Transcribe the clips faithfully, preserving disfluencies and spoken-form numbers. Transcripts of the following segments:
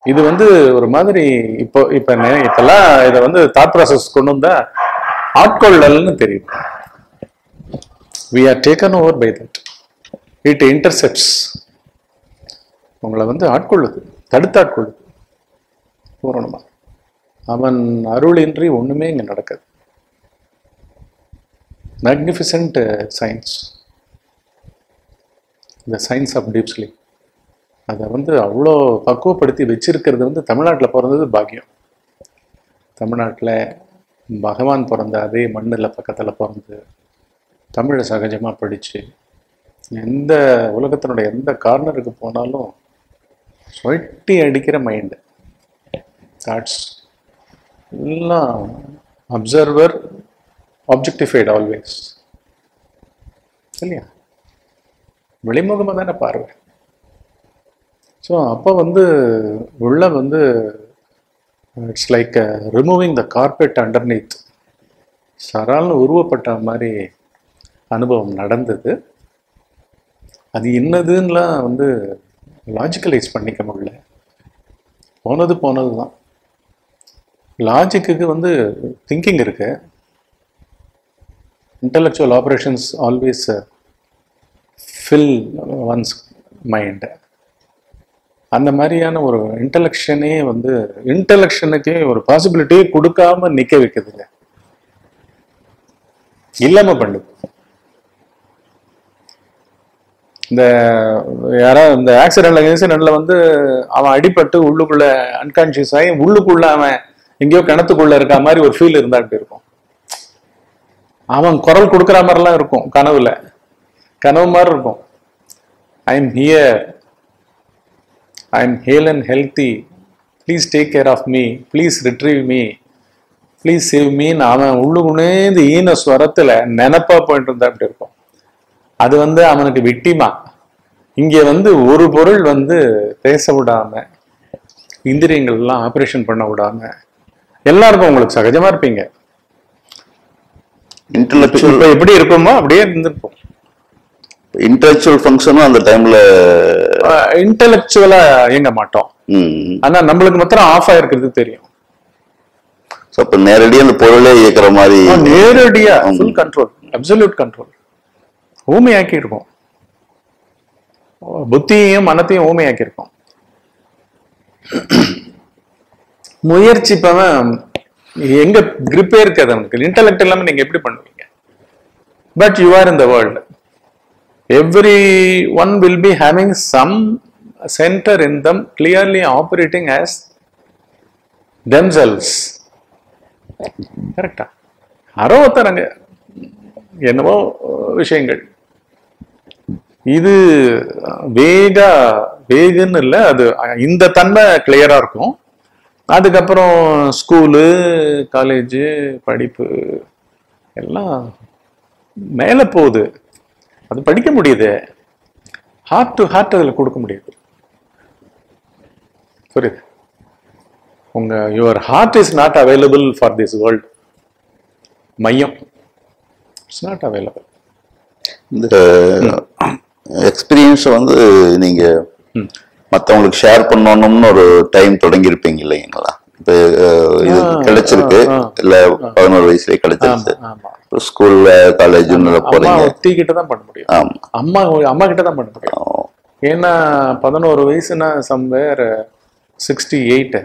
இது வந்து ஒரு மாதிரி இப்போ இப்ப இப்பெல்லாம் இதை வந்து தாட் ப்ராசஸ் கொண்டு வந்தா ஆட்கொள்ளல்னு தெரியும். we are taken over by that. it intercepts. உங்களை வந்து ஆட்கொள்ளுது, தடுத்து ஆட்கொள்ளுது பூரணமா. அவன் அருளின்றி ஒண்ணுமே இங்க நடக்காது. Magnificent science, the science of deep sleep. அதை வந்து அவ்வளோ பக்குவப்படுத்தி வச்சிருக்கிறது வந்து தமிழ்நாட்டில் பிறந்தது பாக்கியம். தமிழ்நாட்டில் பகவான் பிறந்த அதே மண்ணில் பக்கத்தில் பிறந்து தமிழை சகஜமாக படித்து எந்த உலகத்தினுடைய எந்த கார்னருக்கு போனாலும் சொட்டி அடிக்கிற மைண்டு, தாட்ஸ் எல்லாம் அப்சர்வர், ஆப்ஜெக்டிஃபைட் ஆல்வேஸ் இல்லையா, வெளிமுகமாக தானே பார்வை. ஸோ அப்போ வந்து உள்ள வந்து it's like removing the carpet underneath, சரால்னு உருவப்பட்ட மாதிரி அனுபவம் நடந்தது. அது என்னதுன்னெலாம் வந்து லாஜிக்கலைஸ் பண்ணிக்க முடியல. போனது போனது தான். லாஜிக்கு வந்து திங்கிங் இருக்கு, intellectual operations always fill one's mind. அந்த மாதிரியான ஒரு இன்டலெக்ஷனே வந்து இன்டலெக்ஷனுக்கே ஒரு பாசிபிலிட்டியே கொடுக்காம நிக்க வைக்குதுங்க, இல்லாம பண்ணுது. இந்த யாராவது இந்த ஆக்சிடென்ட்ல இன்சிடென்ட்ல வந்து அவன் அடிபட்டு உள்ளுக்குள்ள அன்கான்சியஸ் ஆகி உள்ளுக்குள்ள அவன் எங்கேயோ கிணத்துக்குள்ள இருக்க மாதிரி ஒரு ஃபீல் இருந்தாட்டு இருக்கும். அவன் குரல் கொடுக்குற மாதிரிலாம் இருக்கும், கனவுல கனவு மாதிரி இருக்கும். I am here, I am hale and healthy, please take care of me, please retrieve me, please save மீன்னு அவன் உள்ளுக்குனே இந்த ஈன ஸ்வரத்துல நினைப்பா போயிட்டு இருந்தா அப்படி இருக்கும். அது வந்து அவனுக்கு விட்டிமா. இங்க வந்து ஒரு பொருள் வந்து பேச விடாம, இந்திரியங்கள்லாம் ஆப்ரேஷன் பண்ண விடாம, எல்லாருக்கும் உங்களுக்கு சகஜமா இருப்பீங்க. இன்டெலெக்சுவல் எப்படி இருக்குமோ அப்படியே இருந்திருப்போம். இன்டெலெக்சுவல் ஃபங்க்ஷனும் அந்த டைம்ல இன்டெலெக்சுவலா இயங்க மாட்டோம். ஆனா நம்மளுக்கு மாத்திரம் ஆஃப் ஆயிருக்கிறது தெரியும். அப்ப நேரடியா அந்த பொருளே இயக்கிற மாதிரி, நேரடியா ஃபுல் கண்ட்ரோல், அப்சல்யூட் கண்ட்ரோல். ஊமையாக்கி இருக்கும், புத்தியையும் மனத்தையும் ஊமையாக்கி இருக்கும். முயற்சிப்பவன் எங்க கிரிப்பே இருக்காது அவனுக்கு. இன்டெலெக்ட் இல்லாம நீங்க எப்படி பண்ணுவீங்க? But you are in the world. Every one will be having some centre in them clearly operating as themselves. கரெக்டா? யாரோ ஒருத்தரங்க என்னவோ விஷயங்கள். இது வேகா வேகுன்னு இல்லை, அது இந்த தன்மை கிளியரா இருக்கும். அதுக்கப்புறம் ஸ்கூலு, காலேஜு, படிப்பு எல்லாம் மேலே போகுது. அது படிக்க முடியுது, ஹார்ட் டு ஹார்ட் அதில் கொடுக்க முடியுது. புரியுது? உங்க your heart is not available for this world. மையம் இட்ஸ் நாட் அவைலபிள். இந்த எக்ஸ்பீரியன்ஸை வந்து நீங்க மற்றவங்களுக்கு ஷேர் பண்ணணும்னு ஒரு டைம் தொடங்கி இருப்பீங்க இல்லைங்களா? இப்போ இது கிடைச்சிருக்கு, இல்ல பதினோரு வயசுலயே கிடைச்சிருக்கு, ஸ்கூல்ல காலேஜ்ல போறீங்க, கிட்ட தான் பண்ண முடியும். அம்மா அம்மா கிட்ட தான் பண்ண முடியும். ஏன்னா பதினோரு வயசுனா சம்வேர் சிக்ஸ்டி எயிட்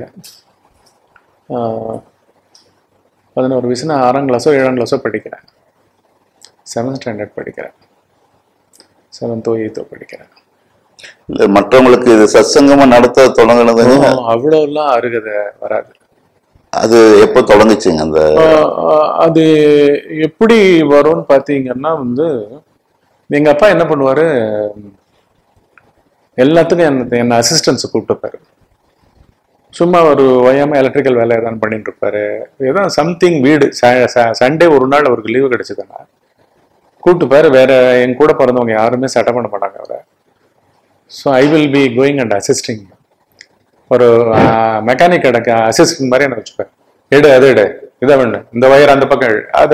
பதினோரு வயசுனா ஆறாம் கிளாஸோ ஏழாம் கிளாஸோ படிக்கிறேன், செவன்த் ஸ்டாண்டர்ட் படிக்கிறேன், செவன்த்தோ எயித்தோ படிக்கிறேன். இல்ல மற்றவங்களுக்கு இது சத்சங்கமா நடத்த தொடங்கினது அவ்வளோலாம் அருகதை வராது. அது எப்போ தொடங்குச்சுங்க? அந்த அது எப்படி வரும்னு பார்த்தீங்கன்னா வந்து எங்க அப்பா என்ன பண்ணுவாரு, எல்லாத்துக்கும் என்ன என்ன அசிஸ்டன்ஸ் கூப்பிட்டுப்பாரு. சும்மா ஒரு ஓயாம எலக்ட்ரிக்கல் வேலை ஏதாவது பண்ணிட்டு இருப்பாரு. ஏதாவது சம்திங் வீடு சண்டே ஒரு நாள் அவருக்கு லீவு கிடைச்சதுன்னா கூப்பிட்டுப்பாரு. வேற என் கூட பிறந்தவங்க யாருமே சட்டை பண்ண மாட்டாங்க அவரை. So I will be going and assisting. ஒரு மெக்கானிக் கிடக்க அசிஸ்டன்ட் மாதிரி என்ன வச்சுப்பேன். எடு அது எடு, இதை வேணு, இந்த வயர் அந்த பக்கம் அது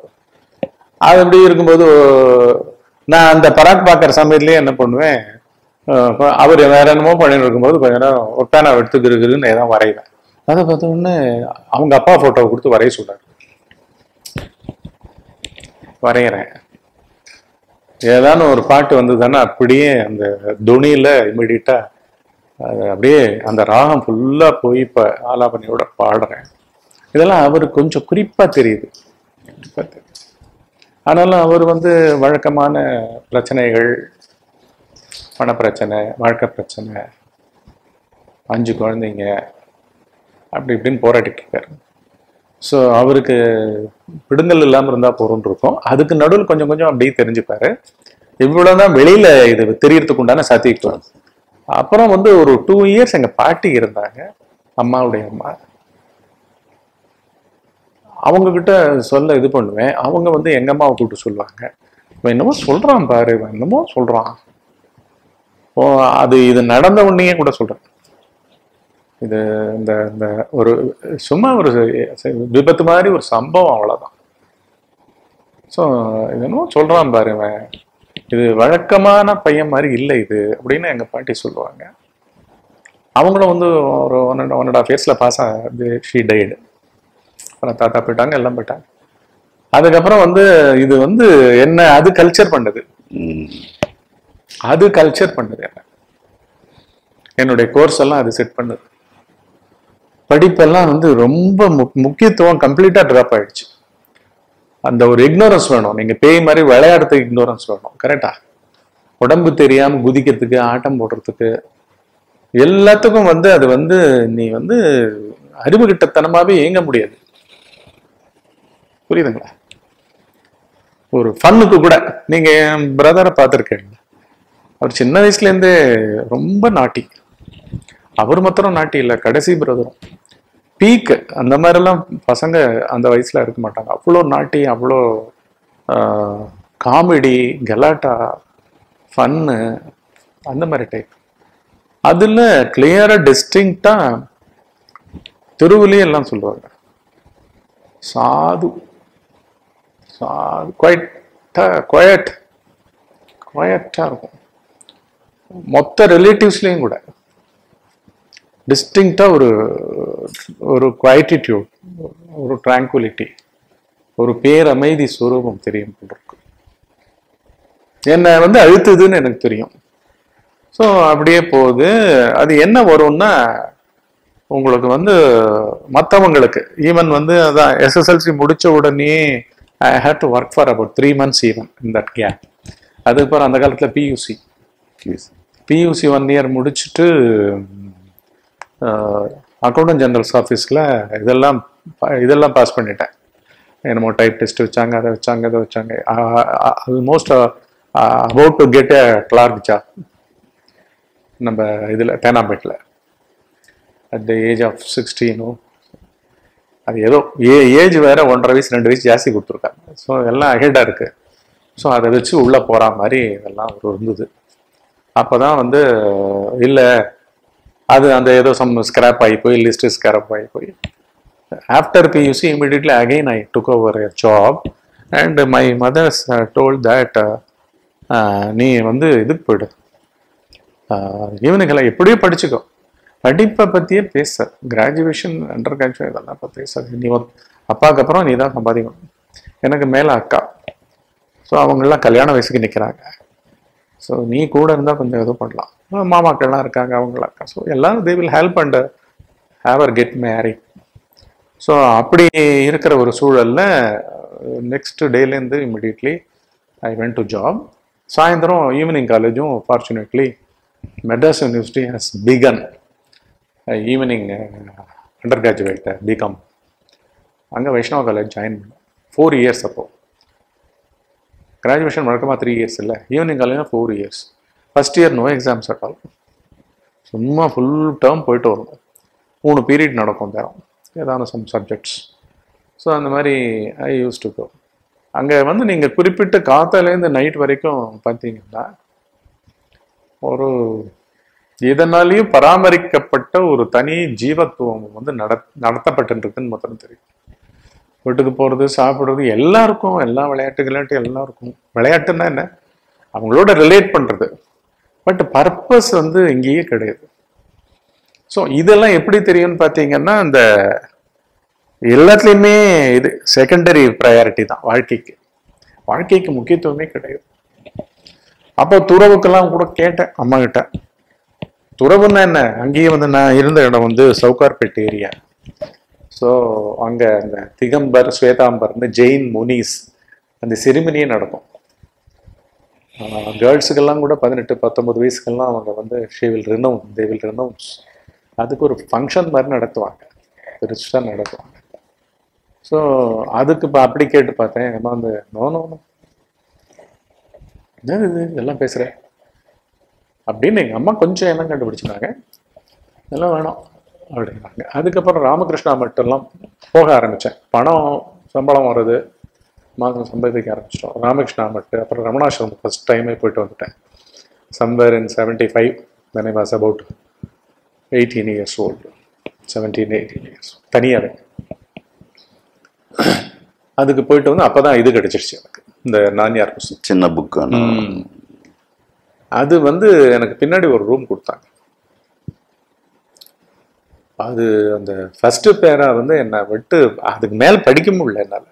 அது அப்படி இருக்கும்போது நான் அந்த பராக் பார்க்குற சமயத்துலேயே என்ன பண்ணுவேன், அவர் வேற என்னமோ பண்ணிட்டு இருக்கும்போது கொஞ்ச நேரம் ஒரு பேனா எடுத்துக்கிறதுன்னு ஏதாவது வரைவேன். அதை பார்த்த உடனே அவங்க அப்பா போட்டோவை கொடுத்து வரைய சொல்றாரு. வரைகிறேன். ஏதான ஒரு பாட்டு வந்ததுன்னா அப்படியே அந்த துணியில இமிடியட்டா அப்படியே அந்த ராகம் ஃபுல்லா போய் இப்ப ஆலாபனையோட பாடுறேன். இதெல்லாம் அவருக்கு கொஞ்சம் குறிப்பா தெரியுது. குறிப்பா தெரியுது. ஆனாலும் அவர் வந்து வழக்கமான பிரச்சனைகள், பண பிரச்சனை, வாழ்க்கை பிரச்சனை, அஞ்சு குழந்தைங்க, அப்படி இப்படின்னு போராடிட்டு இருக்காரு. ஸோ அவருக்கு விடுதல் இல்லாமல் இருந்தால் போறோம்னு இருக்கும். அதுக்கு நடுவில் கொஞ்சம் கொஞ்சம் அப்படியே தெரிஞ்சுப்பாரு. இவ்வளவுதான் வெளியில இது தெரியறதுக்கு உண்டான சாத்தியம். அப்புறம் வந்து ஒரு டூ இயர்ஸ் எங்க பாட்டி இருந்தாங்க, அம்மாவுடைய அம்மா. அவங்க கிட்ட சொல்ல இது பண்ணுவேன். அவங்க வந்து எங்க அம்மாவை கூப்பிட்டு சொல்லுவாங்க, இவன் என்னமோ சொல்றான் பாரு, இவன் என்னமோ சொல்றான். ஓ அது இது நடந்த உடனேயே கூட சொல்றேன். இது இந்த இந்த ஒரு சும்மா ஒரு விபத்து மாதிரி ஒரு சம்பவம், அவ்வளவுதான். ஸோ இது என்னமோ சொல்றான் பாரு இவன், இது வழக்கமான பையன் மாதிரி இல்லை இது அப்படின்னு எங்க பாட்டி சொல்லுவாங்க. அவங்களும் வந்து ஒரு one and one and half இயர்ஸ்ல பாஸ் ஆகுது. She died. அப்புறம் தாத்தா போயிட்டாங்க, எல்லாம் போயிட்டாங்க. அதுக்கப்புறம் வந்து இது வந்து என்ன அது கல்ச்சர் பண்ணது, அது கல்ச்சர் பண்ணுது என்ன. என்னுடைய கோர்ஸ் எல்லாம் அது செட் பண்ணுது. படிப்பெல்லாம் வந்து ரொம்ப முக்கியத்துவம் கம்ப்ளீட்டா ட்ராப் ஆயிடுச்சு. அந்த ஒரு இக்னோரன்ஸ் வேணும். நீங்க பேய் மாதிரி விளையாடுறதுக்கு இக்னோரன்ஸ் வேணும். கரெக்டா? உடம்பு தெரியாம குதிக்கிறதுக்கு, ஆட்டம் போடுறதுக்கு, எல்லாத்துக்கும் வந்து அது வந்து நீ வந்து அறிவு கிட்டத்தனமாவே இயங்க முடியாது. புரியுதுங்களா? ஒரு ஃபன்னுக்கு கூட நீங்க என் பிரதரை பார்த்துருக்கீங்க. அவர் சின்ன வயசுல இருந்தே ரொம்ப நாட்டி. அவர் மாத்திரம் நாட்டி இல்லை, கடைசி பிரதரும் பீக். அந்த மாதிரிலாம் பசங்க அந்த வயசுல இருக்க மாட்டாங்க. அவ்வளோ நாட்டி, அவ்வளோ காமெடி, கலாட்டா, ஃபன்னு, அந்த மாதிரி டைப். அதுல கிளியரா டிஸ்டிங்க்டா தெருவுலயே எல்லாம் சொல்லுவாங்க, சாது சாது குவைட்டா குவைட் குவைட்டா இருக்கும். மொத்த ரிலேட்டிவ்ஸ்லயும் கூட டிஸ்டிங்க்டா ஒரு ஒரு குவைட்டிடியூட், ஒரு ட்ராங்குலிட்டி, ஒரு பேரமைதி சுரூபம் தெரியும் இருக்கு. என்ன வந்து அழுத்துதுன்னு எனக்கு தெரியும். ஸோ அப்படியே போகுது. அது என்ன வரும்னா, உங்களுக்கு வந்து மற்றவங்களுக்கு ஈவன் வந்து அதான் எஸ்எஸ்எல்சி முடிச்ச உடனே I had to work for about three months even in that gap. அதுக்கப்புறம் அந்த காலத்தில் பியூசி பியூசி ஒன் இயர் முடிச்சுட்டு அக்கௌண்டன்ட் ஜெனரல்ஸ் ஆஃபீஸில் இதெல்லாம் இதெல்லாம் பாஸ் பண்ணிட்டேன். என்னமோ டைப் டெஸ்ட் வச்சாங்க, அதை வச்சாங்க, அதை வச்சாங்க. Almost about to get a clerk job நம்ம இதில் தேனாம்பேட்டில் அட் த ஏஜ் ஆஃப் சிக்ஸ்டீனோ. அது ஏதோ ஏ ஏஜ் வேற ஒன்றரை வயசு ரெண்டு வயசு ஜாஸ்தி கொடுத்துருக்காங்க. ஸோ எல்லாம் அஹெடாக இருக்கு. ஸோ அதை வச்சு உள்ளே போகிற மாதிரி இதெல்லாம் ஒரு இருந்தது. அப்போ தான் வந்து இல்லை அது அந்த ஏதோ சம் ஸ்கிராப் ஆகி போய் லிஸ்ட் ஸ்கிராப் ஆகி போய் after PUC immediately again I took over a job and my mothers told that நீ வந்து இதுக்கு போய்டு, ஈவனுங்களை எப்படியோ படிச்சுக்கோ, படிப்பை பற்றியே பேச, கிராஜுவேஷன் அண்டர் கிராஜுவேட் இதெல்லாம் இப்போ பேசாது. நீ அப்பாவுக்கு அப்புறம் நீ தான் சம்பாதிக்கணும். எனக்கு மேலே அக்கா, ஸோ அவங்களாம் கல்யாண வயசுக்கு நிற்கிறாங்க. ஸோ நீ கூட இருந்தால் கொஞ்சம் எதுவும் பண்ணலாம். மாமாக்கள்லாம் இருக்காங்க, அவங்களாம் அக்கா. ஸோ எல்லாம் they will help and have her get married. So அப்படி இருக்கிற ஒரு சூழலில் நெக்ஸ்ட் டேலேருந்து immediately I went to job. சாயந்தரம் ஈவினிங் காலேஜும் fortunately Madras university has begun evening undergraduate BCom. அங்கே வைஷ்ணவ காலேஜ் ஜாயின் பண்ணேன். ஃபோர் இயர்ஸ் அப்போது. கிராஜுவேஷன் வழக்கமாக த்ரீ இயர்ஸ் இல்லை, ஈவினிங் காலேஜ்னா four years. First year no exams at all. சும்மா ஃபுல் டேர்ம் போயிட்டு வரும். மூணு பீரியட் நடக்கும் தரம், ஏதாவது சம் சப்ஜெக்ட்ஸ். ஸோ அந்த மாதிரி ஐ யூஸ் டு கோ. அங்கே வந்து நீங்கள் குறிப்பிட்ட காத்தாலேருந்து நைட் வரைக்கும் பார்த்தீங்கன்னா ஒரு இதனாலேயும் பராமரிக்கப்பட்ட ஒரு தனி ஜீவத்துவம் வந்து நட நடத்தப்பட்டுருக்குன்னு மாத்திரம் தெரியும். வீட்டுக்கு போகிறது, சாப்பிட்றது, எல்லாருக்கும் எல்லா விளையாட்டு விளையாட்டு எல்லாருக்கும். விளையாட்டுன்னா என்ன, அவங்களோட ரிலேட் பண்ணுறது. பட் பர்பஸ் வந்து இங்கேயே கிடையாது. ஸோ இதெல்லாம் எப்படி தெரியும்னு பார்த்தீங்கன்னா, இந்த எல்லாத்துலேயுமே இது செகண்டரி ப்ரையாரிட்டி தான் வாழ்க்கைக்கு. வாழ்க்கைக்கு முக்கியத்துவமே கிடையாது. அப்போ துறவுக்கெல்லாம் கூட கேட்டேன் அம்மா கிட்ட. துறவுன்னா என்ன? அங்கேயே வந்து நான் இருந்த இடம் வந்து சவுகார்பேட் ஏரியா. ஸோ அங்கே அந்த திகம்பர் ஸ்வேதாம்பர்னு ஜெயின் முனிஸ் அந்த செரிமனியே நடக்கும். கேர்ள்ஸுக்கெல்லாம் கூட பதினெட்டு பத்தொன்பது வயசுக்கெல்லாம் அவங்க வந்து she will renounce they will renounce. அதுக்கு ஒரு ஃபங்க்ஷன் மாதிரி நடத்துவாங்க, பெருசாக நடத்துவாங்க. ஸோ அதுக்கு இப்போ அப்படி கேட்டு பார்த்தேன். அம்மா வந்து நோ நோ நோ என்ன இது இதெல்லாம் பேசுகிறேன் அப்படின்னு எங்கள் அம்மா கொஞ்சம் எல்லாம் கண்டுபிடிச்சிட்டாங்க. இதெல்லாம் வேணாம் அப்படின்னாங்க. அதுக்கப்புறம் ராமகிருஷ்ணா மட்டும்லாம் போக ஆரம்பித்தேன். பணம் சம்பளம் வருது, மாதம் சம்பாதிக்க ஆரம்பிச்சிட்டோம். ராமகிருஷ்ணா மட்டும், அப்புறம் ரமணாசிரமம் ஃபர்ஸ்ட் டைமே போயிட்டு வந்துட்டேன். Somewhere in seventy five when I was about eighteen years old, seventeen eighteen years தனியாகவே. அதுக்கு போயிட்டு வந்து அப்போ தான் இது கிடைச்சிருச்சு எனக்கு, இந்த நான்யார் புஸ்தகம், சின்ன புக்கு. அது வந்து எனக்கு பின்னாடி ஒரு ரூம் கொடுத்தாங்க. அது அந்த ஃபர்ஸ்ட் பேரா வந்து என்னை விட்டு அதுக்கு மேல படிக்க முடியல என்னால்.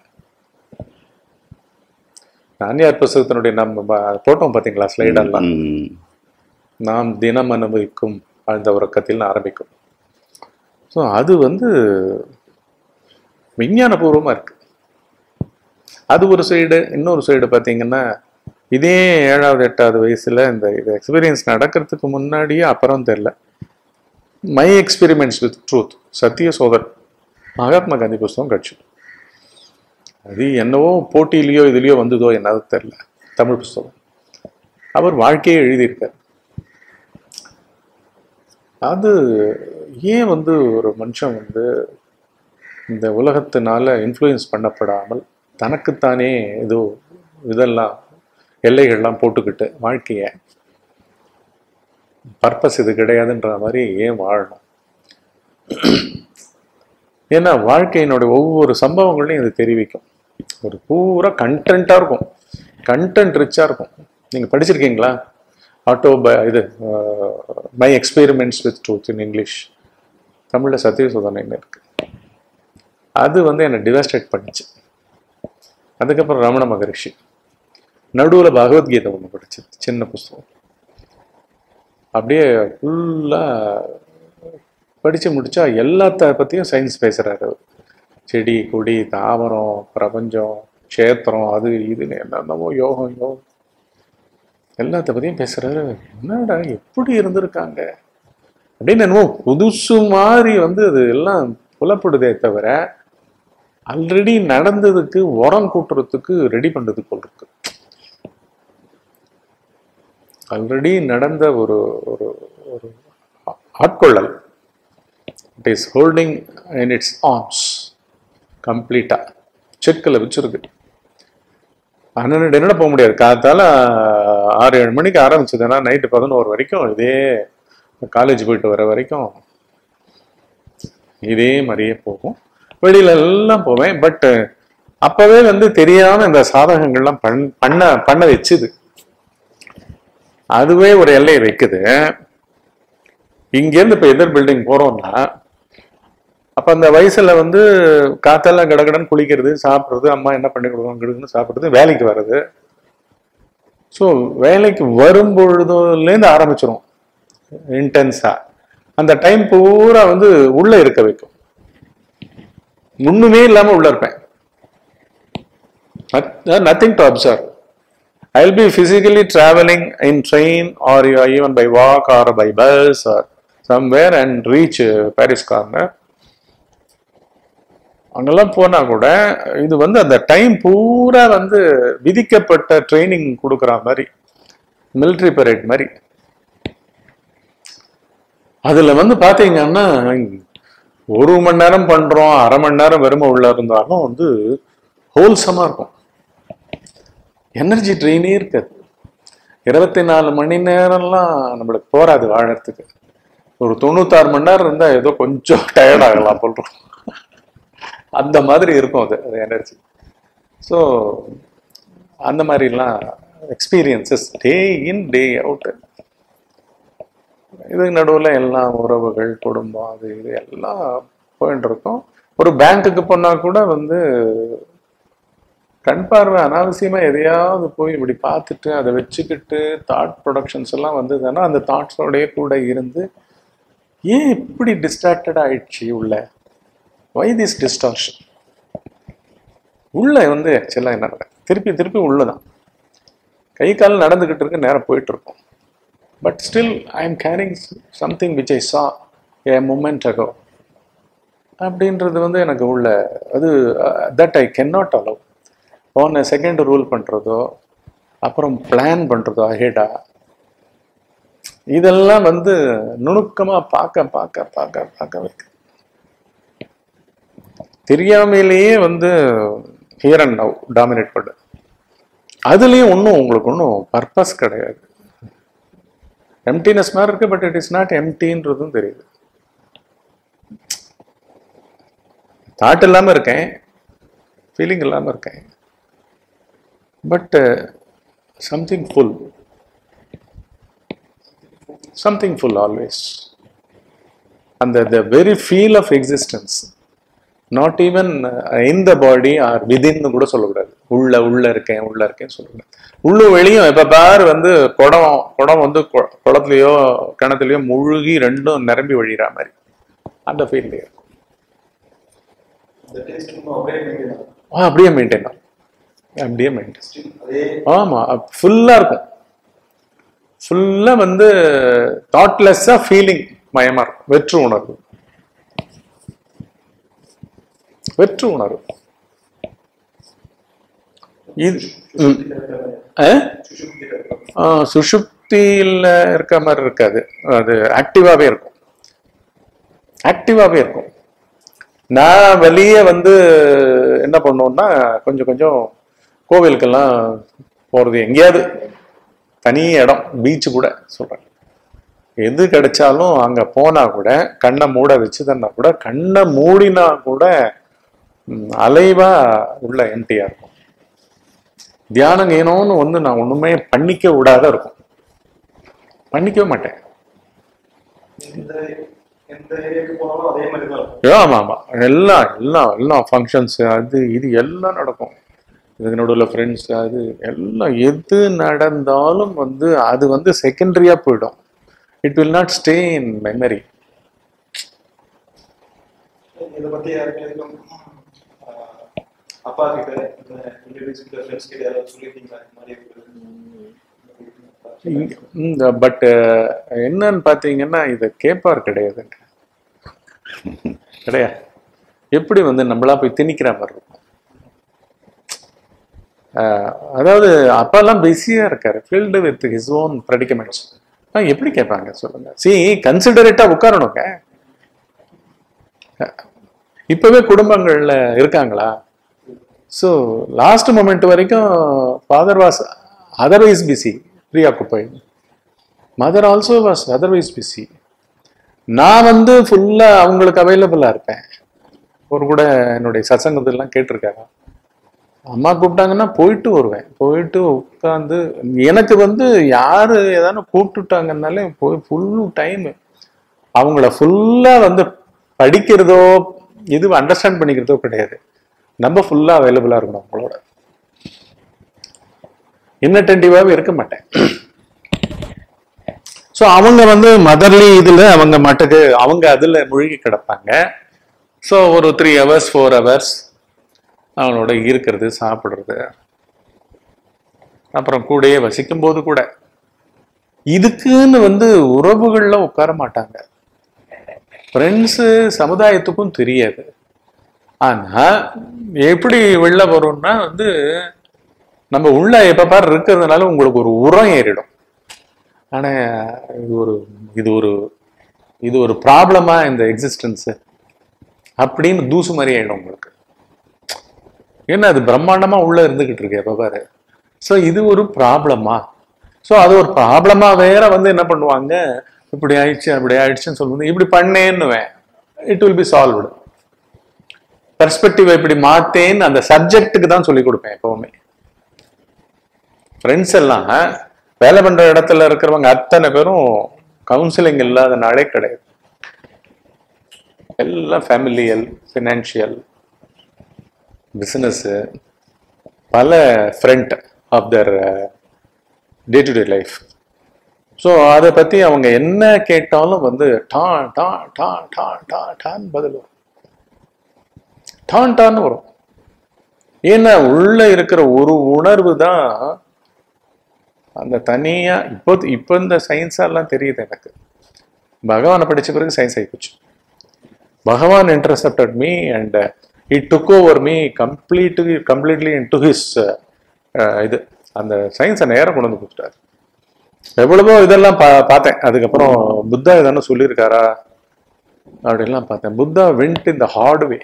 நான்யார் புஸ்தகத்தினுடைய நம்ம போட்டோம் பார்த்தீங்களா ஸ்லைடெல்லாம், நாம் தினம் அனுபவிக்கும் ஆழ்ந்த உறக்கத்தில் ஆரம்பிக்கும். ஸோ அது வந்து விஞ்ஞானபூர்வமாக இருக்கு. அது ஒரு சைடு. இன்னொரு சைடு பார்த்தீங்கன்னா, இதே ஏழாவது எட்டாவது வயசுல இந்த இது எக்ஸ்பீரியன்ஸ் நடக்கிறதுக்கு முன்னாடியே அப்புறம் தெரியல, மை எக்ஸ்பெரிமெண்ட்ஸ் வித் ட்ரூத் சத்திய சோதர் மகாத்மா காந்தி புஸ்தகம் கட்சி. அது என்னவோ போட்டியிலையோ இதுலையோ வந்ததோ என்னது தெரியல, தமிழ் புஸ்தகம். அவர் வாழ்க்கையை எழுதியிருக்கார். அது ஏன் வந்து ஒரு மனுஷன் வந்து இந்த உலகத்தினால இன்ஃப்ளூயன்ஸ் பண்ணப்படாமல் தனக்குத்தானே ஏதோ இதெல்லாம் எல்லைகள்லாம் போட்டுக்கிட்டு வாழ்க்கைய பர்பஸ் இது கிடையாதுன்ற மாதிரி ஏன் வாழணும்? ஏன்னா வாழ்க்கையினுடைய ஒவ்வொரு சம்பவங்களையும் இது தெரிவிக்கும். ஒரு பூரா கண்டென்ட்டாக இருக்கும், கண்டென்ட் ரிச்சாக இருக்கும். நீங்கள் படிச்சிருக்கீங்களா ஆட்டோ ப இது my experiments with truth in English? தமிழில் சத்திய சோதனைன்னு இருக்கு. அது வந்து என்னை டிவாஸ்டேட் பண்ணிச்சு. அதுக்கப்புறம் ரமண மகரிஷி, நடுவில் பகவத்கீதை ஒன்று படிச்சது, சின்ன புஸ்தகம். அப்படியே ஃபுல்லாக படித்து முடித்தா எல்லாத்த பற்றியும் சயின்ஸ் பேசுகிறாரு அவர். செடி கொடி தாவரம் பிரபஞ்சம் க்ஷேத்திரம் அது இதுன்னு என்னென்னமோ யோகம் யோகம் எல்லாத்த பற்றியும் பேசுகிறாரு. என்னடா எப்படி இருந்திருக்காங்க அப்படின்னு என்னமோ புதுசு மாதிரி வந்து அது எல்லாம் புலப்படுதே தவிர ஆல்ரெடி நடந்ததுக்கு உரம் கூட்டுறதுக்கு ரெடி பண்ணுறது போல் இருக்கு. ஆல்ரெடி நடந்த ஒரு ஒரு ஒரு ஆட்கொள்ளல், it is holding in its arms கம்ப்ளீட்டா செக்கில் வச்சிருக்கு. பன்னெண்டு என்னோட போக முடியாது. காத்தால ஆறு ஏழு மணிக்கு ஆரம்பிச்சதுன்னா நைட்டு பதினோரு வரைக்கும் இதே, காலேஜ் போயிட்டு வர வரைக்கும் இதே மாதிரியே போகும். வெளியில எல்லாம் போவேன். பட் அப்பவே வந்து தெரியாம இந்த சாதகங்கள்லாம் பண் பண்ண பண்ண வச்சுது. அதுவே ஒரு எல்லையை வைக்குது. இங்கேருந்து இப்போ எதிர் பில்டிங் போறோம்னா அப்போ அந்த வயசுல வந்து காத்தெல்லாம் கடகடன்னு குளிக்கிறது, சாப்பிட்றது, அம்மா என்ன பண்ணி கொடுக்குறாங்க கிடுக்குன்னு சாப்பிட்றது, வேலைக்கு வர்றது. ஸோ வேலைக்கு வரும்பொழுதுலேருந்து ஆரம்பிச்சிடும் இன்டென்ஸா. அந்த டைம் பூரா வந்து உள்ள இருக்க வைக்கும். ஒண்ணுமே இல்லாம உள்ள இருப்பேன். Nothing to observe. I will be physically travelling in train or even by walk or by bus or somewhere and reach Parry's Corner. அங்கெல்லாம் போனா கூட இது வந்து அந்த டைம் பூரா வந்து விதிக்கப்பட்ட ட்ரைனிங் கொடுக்குற மாதிரி, மிலிட்ரி பரேட் மாதிரி. அதுல வந்து பாத்தீங்கன்னா ஒரு மணி நேரம் பண்றோம், அரை மணி நேரம் வெறுமை உள்ள இருந்தாலும் வந்து ஹோல்சமா இருக்கும். எனர்ஜி ட்ரெயினே இருக்காது. இருபத்தி நாலு மணி நேரம்லாம் நம்மளுக்கு போராது வாழறதுக்கு. ஒரு தொண்ணூத்தாறு மணி நேரம் இருந்தா ஏதோ கொஞ்சம் டயர்ட் ஆகலாம் சொல்றோம். அந்த மாதிரி இருக்கும் அது அது எனர்ஜி. ஸோ அந்த மாதிரிலாம் எக்ஸ்பீரியன்சஸ் டே இன் டே அவுட் இதுக்கு நடுவில் எல்லாம் உறவுகள் குடும்பம் அது இது எல்லாம் போயிட்டு இருக்கும். ஒரு பேங்க்குக்கு போனா கூட வந்து கண் பார்வை அனாவசியமா எதையாவது போய் இப்படி பார்த்துட்டு அதை வச்சுக்கிட்டு தாட் ப்ரொடக்ஷன்ஸ் எல்லாம் வந்ததுன்னா அந்த தாட்ஸோடய கூட இருந்து ஏன் இப்படி டிஸ்ட்ராக்டட் ஆயிடுச்சு உள்ள, வை திஸ் டிஸ்டார்ஷன் உள்ள வந்து ஆக்சுவலாக என்ன நடக்குது, திருப்பி திருப்பி உள்ளதான் கை கால் நடந்துகிட்டு இருக்கு, நேரம் போயிட்டு இருக்கும். But still I am carrying something which I saw a moment ago அப்படின்றது வந்து எனக்கு உள்ள அது that I can not allow. போன செகண்ட் ரூல் பண்ணுறதோ அப்புறம் பிளான் பண்ணுறதோ அஹெடா இதெல்லாம் வந்து நுணுக்கமாக பார்க்க பார்க்க பார்க்க பார்க்க வைக்க தெரியாமையிலேயே வந்து ஹியர் அண்ட் நவ் டாமினேட் பண்ணு. அதுலேயும் ஒன்றும் உங்களுக்கு ஒன்றும் பர்பஸ் கிடையாது, எம்டினஸ் மாதிரி இருக்கு, பட் இட் இஸ் நாட் எம்டின்றதும் தெரியுது. தாட் இல்லாமல் இருக்கேன், ஃபீலிங் இல்லாமல் இருக்கேன், but something full, something full always. அந்த the very feel of existence, not even in the body or விதின்னு கூட சொல்லக்கூடாது. உள்ள உள்ள இருக்கேன் உள்ள இருக்கேன்னு சொல்லக்கூடாது. உள்ளு வெளியும் எப்ப பாரு வந்து குடம் குடம் வந்து குளத்துலயோ கிணத்துலயோ முழுகி ரெண்டும் நிரம்பி வழிகிற மாதிரி அந்த ஃபீல்லே இருக்கும். அப்படியே மெயின்டைன் ஆகும், அப்படியே மெயின்டைன். ஆமா, ஃபுல்லா இருக்கும், ஃபுல்லா வந்து தாட்லெஸ்ஸா ஃபீலிங் மயமா இருக்கும். வெற்று உணர்வு, வெற்று உணர்வு. இது சுஷுப்தியில இருக்க மாதிரி இருக்காது, அது ஆக்டிவாவே இருக்கும், ஆக்டிவாவே இருக்கும். நான் வெளியே வந்து என்ன பண்ணுவோம்னா கொஞ்சம் கொஞ்சம் கோவிலுக்கெல்லாம் போறது, எங்கேயாவது தனி இடம் பீச்சு கூட சொல்றேன், எது கிடைச்சாலும் அங்க போனா கூட கண்ணை மூட வச்சுதன்னா கூட கண்ணை மூடினா கூட அலைவா உள்ள எம்டியா இருக்கும். தியானம் ஏனோன்னு ஒண்ணு நான் ஒண்ணுமே பண்ணிக்க விடாத இருக்கும், பண்ணிக்கவே மாட்டேன். ஆமா ஆமா, எல்லாம் எல்லாம் எல்லாம் ஃபங்க்ஷன்ஸ் அது இது எல்லாம் நடக்கும். இதுக்கு நடுவில் ஃப்ரெண்ட்ஸ் அது எல்லாம் எது நடந்தாலும் வந்து அது வந்து செகண்டரியா போயிடும். It will not stay in memory. இதை பத்தி அப்பா கிட்ட ஃப்ரெண்ட்ஸ் கிட்ட யாராவது சொல்லிட்டீங்களா இந்த மாதிரி? பட் என்னன்னு பாத்தீங்கன்னா இதை கேட்பார் கிடையாதுங்க, கிடையாது. எப்படி வந்து நம்மளா போய் திணிக்கிற மாதிரி இருக்கும். அதாவது அப்பெல்லாம் பிஸியா இருக்காரு, filled with his own predicaments. எப்படி கேட்பாங்க சொல்லுங்க? சி கன்சிடரேட்டா உட்காரணுங்க. இப்பவே குடும்பங்கள்ல இருக்காங்களா? ஸோ லாஸ்ட் மொமெண்ட் வரைக்கும் father was otherwise busy, preoccupied. Mother also was otherwise busy. நான் வந்து ஃபுல்லா அவங்களுக்கு அவைலபிளா இருப்பேன். ஒரு கூட என்னுடைய சத்சங்கத்தெல்லாம் கேட்டிருக்காரு, அம்மா கூப்பிட்டாங்கன்னா போயிட்டு வருவேன், போயிட்டு உட்காந்து எனக்கு வந்து யாரு ஏதாவது கூப்பிட்டுட்டாங்கன்னாலே போய் ஃபுல் டைம் அவங்கள ஃபுல்லா வந்து படிக்கிறதோ இது அண்டர்ஸ்டாண்ட் பண்ணிக்கிறதோ கிடையாது. நம்ம ஃபுல்லா அவைலபிளா இருக்கணும் அவங்களோட, இன்னட்டென்டிவாவே இருக்க மாட்டேன். ஸோ அவங்க வந்து மதர்லி இதுல அவங்க மட்டுக்கு அவங்க அதுல மூழ்கி கிடப்பாங்க. ஸோ ஒரு த்ரீ ஹவர்ஸ் ஃபோர் ஹவர்ஸ் அவங்களோட இருக்கிறது, சாப்பிடுறது, அப்புறம் கூடயே வசிக்கும் போது கூட இதுக்குன்னு வந்து உறவுகள்ல உட்கார மாட்டாங்க. ஃப்ரெண்ட்ஸு சமுதாயத்துக்கும் தெரியாது. ஆனா எப்படி வெளில வரும்னா வந்து நம்ம உள்ள எப்ப பாரு இருக்கிறதுனால உங்களுக்கு ஒரு உரம் ஏறிடும். ஆனா இது ஒரு இது ஒரு இது ஒரு ப்ராப்ளமா இந்த எக்ஸிஸ்டன்ஸ் அப்படின்னு தூசு மாதிரி ஆயிடும் உங்களுக்கு. ஏன்னா அது பிரம்மாண்டமா உள்ள இருந்துகிட்டு இருக்கு எப்ப பாரு. ஸோ இது ஒரு ப்ராப்ளமா? ஸோ அது ஒரு ப்ராப்ளமா வேற வந்து என்ன பண்ணுவாங்க, இப்படி ஆயிடுச்சு அப்படி ஆயிடுச்சுன்னு சொல்லுவது, இப்படி பண்ணேன்னுவேன், it will be solved. Perspective இப்படி மாத்தேன்னு அந்த சப்ஜெக்டுக்கு தான் சொல்லி கொடுப்பேன் எப்பவுமே. ஃப்ரெண்ட்ஸ் எல்லாம் வேலை பண்ற இடத்துல இருக்கிறவங்க அத்தனை பேரும் கவுன்சிலிங் இல்லாத நாளே கிடையாது. எல்லாம் ஃபேமிலியல், ஃபினான்ஷியல், பிஸ்னஸ்ஸு, பல front of the day to day life. So அதை பற்றி அவங்க என்ன கேட்டாலும் வந்து டா டா டா டா டா டான்னு பதில் வரும், டான் டான்னு வரும். ஏன்னா உள்ள இருக்கிற ஒரு உணர்வு தான் அந்த தனியா இப்போ இப்போ இந்த சயின்ஸெல்லாம் தெரியுது எனக்கு. பகவானை படிச்ச பிறகு சயின்ஸ் ஆகிப்போச்சு. Bhagavan intercepted me and it took over me completely completely into his இது அந்த சயின்ஸை நேரம் கொண்டு வந்து கொடுத்துட்டாரு. எவ்வளவோ இதெல்லாம் பா பார்த்தேன். அதுக்கப்புறம் புத்தா எதானு சொல்லியிருக்காரா அப்படின்லாம் பார்த்தேன். Buddha went in the hard way.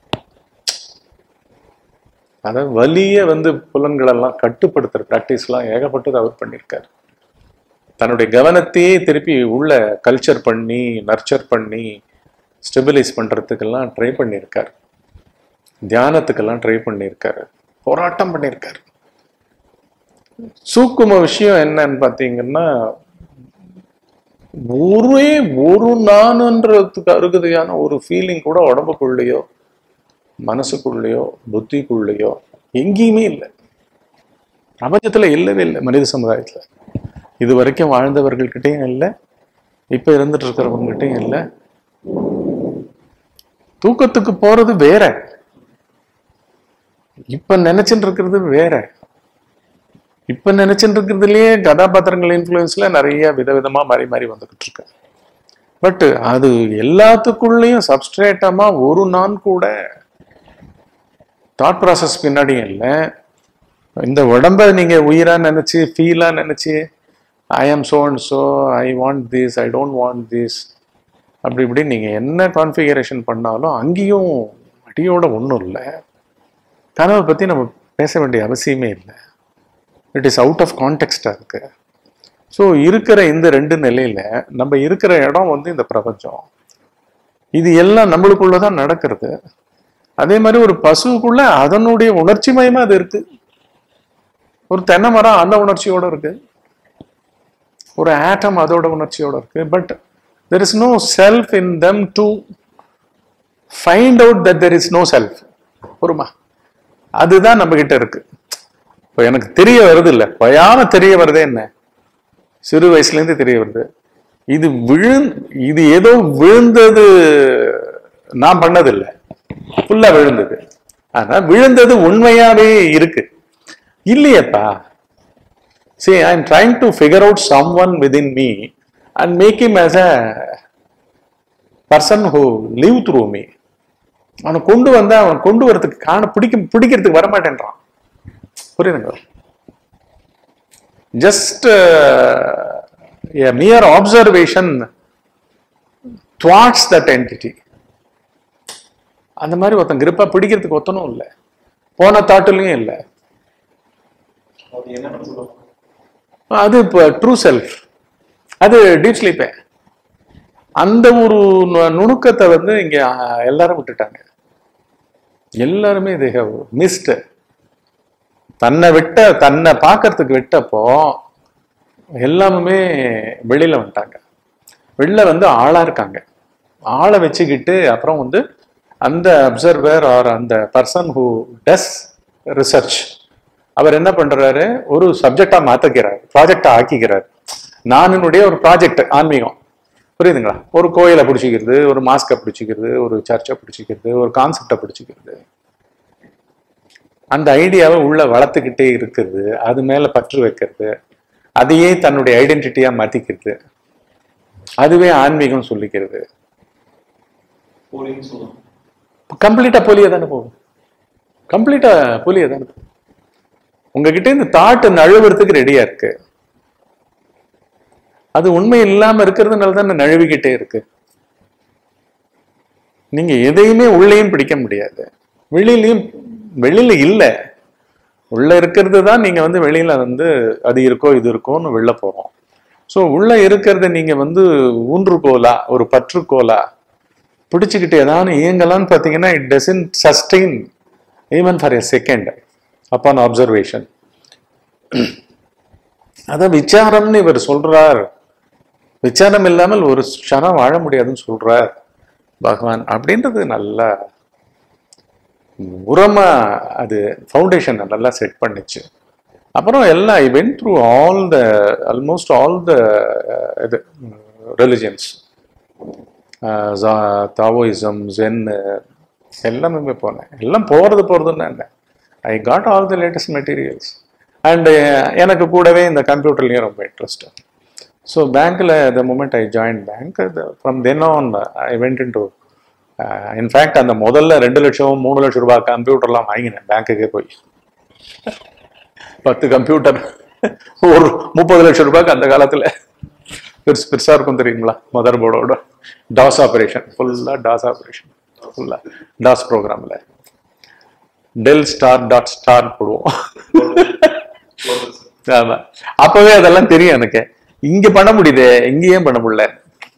அதாவது வலிய வந்து புலன்களெல்லாம் கட்டுப்படுத்துற ப்ராக்டிஸ்லாம் ஏகப்பட்டது அவர் பண்ணியிருக்காரு. தன்னுடைய கவனத்தையே திருப்பி உள்ள கல்ச்சர் பண்ணி நர்ச்சர் பண்ணி ஸ்டெபிலைஸ் பண்றதுக்கெல்லாம் ட்ரை பண்ணியிருக்காரு. தியானத்துக்கெல்லாம் ட்ரை பண்ணியிருக்காரு. போராட்டம் பண்ணியிருக்காரு. சூக்கும விஷயம் என்னன்னு பார்த்தீங்கன்னா, ஒரே ஒரு நானுன்றதுக்கு அருகதையான ஒரு ஃபீலிங் கூட உடம்புக்குள்ளேயோ மனசுக்குள்ளேயோ புத்திக்குள்ளேயோ எங்கேயுமே இல்லை. பிரபஞ்சத்துல இல்லவே இல்லை. மனித சமுதாயத்துல இது வரைக்கும் வாழ்ந்தவர்கள்கிட்டையும் இல்லை, இப்ப இருந்துட்டு இருக்கிறவங்ககிட்டையும் இல்லை. தூக்கத்துக்கு போறது வேற, இப்ப நினைச்சுட்டு இருக்கிறது வேற. இப்ப நினைச்சுட்டு இருக்கிறதுலயே கதாபாத்திரங்கள் இன்ஃபுளுன்ஸ்ல நிறைய விதவிதமா மாறி மாறி வந்துகிட்டு இருக்கு. பட் அது எல்லாத்துக்குள்ளேயும் சப்ஸ்ட்ரேட்டமா ஒரு நான் கூட தாட் ப்ராசஸ் பின்னாடியும் இல்லை. இந்த உடம்ப நீங்க உயிரா நினைச்சு ஃபீலா நினைச்சு I am so and so, I want this, I don't want this, அப்படி இப்படி நீங்க என்ன கான்ஃபிகரேஷன் பண்ணாலும் அங்கேயும் அடியோட ஒன்றும் இல்லை. கனவை பத்தி நம்ம பேச வேண்டிய அவசியமே இல்லை. இட் இஸ் அவுட் ஆஃப் கான்டெக்ஸ்டா இருக்கு. ஸோ இருக்கிற இந்த ரெண்டு நிலையில நம்ம இருக்கிற இடம் வந்து இந்த பிரபஞ்சம். இது எல்லாம் நம்மளுக்குள்ளதான் நடக்கிறது. அதே மாதிரி ஒரு பசுவுக்குள்ள அதனுடைய உணர்ச்சி மயமா அது இருக்கு. ஒரு தென்னை மரம் அந்த உணர்ச்சியோட இருக்கு, ஒரு ஆட்டம் அதோட உணர்ச்சியோட இருக்கு. But there is no self in them to find out that there is no self. பொறுமா, அதுதான் நம்ம கிட்ட இருக்கு. இப்போ எனக்கு தெரிய வருது இல்லை, பயாம தெரிய வருதே என்ன, சிறு வயசுல இருந்து தெரிய வருது. இது விழு இது ஏதோ விழுந்தது, நான் பண்ணதில்லை, ஃபுல்லா விழுந்தது. ஆனா விழுந்தது உண்மையாவே இருக்கு இல்லையப்பா. See, I am trying to figure out someone within me and make him as a person who live through me. அவனை கொண்டு வந்தா அவன் கொண்டு வரதுக்கு காண பிடிக்க பிடிக்கிறதுக்கு வரமாட்டேன்றான். புரியுதுங்க? Just a mere observation thwarts that entity. அந்த மாதிரி ஒருத்தன் கிரிப்பா பிடிக்கிறதுக்கு ஒத்தனும் இல்லை, போன தாட்டுலயும் இல்லை. அது இப்போ ட்ரூ செல்ஃப், அது டீப் ஸ்லீப்பே. அந்த ஒரு நுணுக்கத்தை வந்து இங்க எல்லாரும் விட்டுட்டாங்க. எல்லாருமே they have missed. தன்னை விட்ட தன்னை பார்க்கறதுக்கு விட்டப்போ எல்லாருமே வெளியில வந்துட்டாங்க. வெளில வந்து ஆளா இருக்காங்க. ஆளை வச்சுக்கிட்டு அப்புறம் வந்து அந்த அப்சர்வர் ஆர் அந்த பர்சன் ஹூ டஸ் ரிசர்ச், அவர் என்ன பண்றாரு, ஒரு சப்ஜெக்டா மாத்திக்கிறார், ப்ராஜெக்டா ஆக்கிக்கிறார். நானுடைய ஒரு ப்ராஜெக்ட் ஆன்மீகம், புரியுதுங்களா? ஒரு கோயிலை பிடிச்சிக்கிறது, ஒரு மாஸ்கை பிடிச்சிக்கிறது, ஒரு சர்ச்சை பிடிச்சிக்கிறது, ஒரு கான்செப்டை பிடிச்சிக்கிறது, அந்த ஐடியாவை உள்ள வளர்த்துக்கிட்டே இருக்கிறது, அது மேல பற்று வைக்கிறது, அதையே தன்னுடைய ஐடென்டிட்டியா மாத்திக்கிறது, அதுவே ஆன்மீகம் சொல்லிக்கிறது. கம்ப்ளீட்டா போலியா தானே போகும், கம்ப்ளீட்டா போலியா தானே போகும். உங்ககிட்ட இந்த தாட் நழுவுறதுக்கு ரெடியா இருக்கு, அது உண்மை இல்லாம இருக்கிறதுனால தான் நழுவிக்கிட்டே இருக்கு. நீங்க எதையுமே உள்ளேயும் பிடிக்க முடியாது, வெளியிலையும் வெளியில இல்லை, உள்ள இருக்கிறது தான் நீங்க வந்து வெளியில வந்து அது இருக்கோ இது இருக்கோன்னு வெளில போறோம். ஸோ உள்ள இருக்கிறத நீங்க வந்து ஊன்றுகோலா ஒரு பற்றுக்கோலா பிடிச்சுக்கிட்டு ஏதாவது இயங்கலான்னு பார்த்தீங்கன்னா it doesn't sustain even for a second upon observation. அதான் விசாரம்னு இவர் சொல்றார். விசாரம் இல்லாமல் ஒரு க்ஷணம் வாழ முடியாதுன்னு சொல்றார் பகவான் அப்படின்றது நல்லா உரமா அது ஃபவுண்டேஷன் நல்லா செட் பண்ணிச்சு. அப்புறம் எல்லாம் I went through all the almost all the இது ரிலிஜன்ஸ், தாவோயிசம், ஜென் எல்லாமே போனேன். எல்லாம் போகிறது போகிறதுன்னு என்ன, I got all the latest materials. And எனக்கு கூடவே இந்த கம்ப்யூட்டர்லேயும் ரொம்ப இன்ட்ரெஸ்ட். ஸோ பேங்க்கில் the moment I join bank, from then on I went into in fact அந்த முதல்ல ரெண்டு லட்சம் மூணு லட்சம் ரூபாய் கம்ப்யூட்டர்லாம் வாங்கினேன் பேங்க்குக்கே போய். பத்து கம்ப்யூட்டர் ஒரு முப்பது லட்சம் ரூபாய்க்கு அந்த காலத்தில் பெருசு பெருசாக இருக்கும் தெரியுங்களா, மதர் போர்டோட. டாஸ் ஆப்ரேஷன் ஃபுல்லாக டாஸ் ஆப்ரேஷன் ஃபுல்லாக டாஸ் ப்ரோக்ராமில் டெல் ஸ்டார் டாட் ஸ்டார் போடுவோம். ஆமா, அப்பவே அதெல்லாம் தெரியும் எனக்கு. இங்க பண்ண முடியுது, இங்க ஏன் பண்ண முடியல,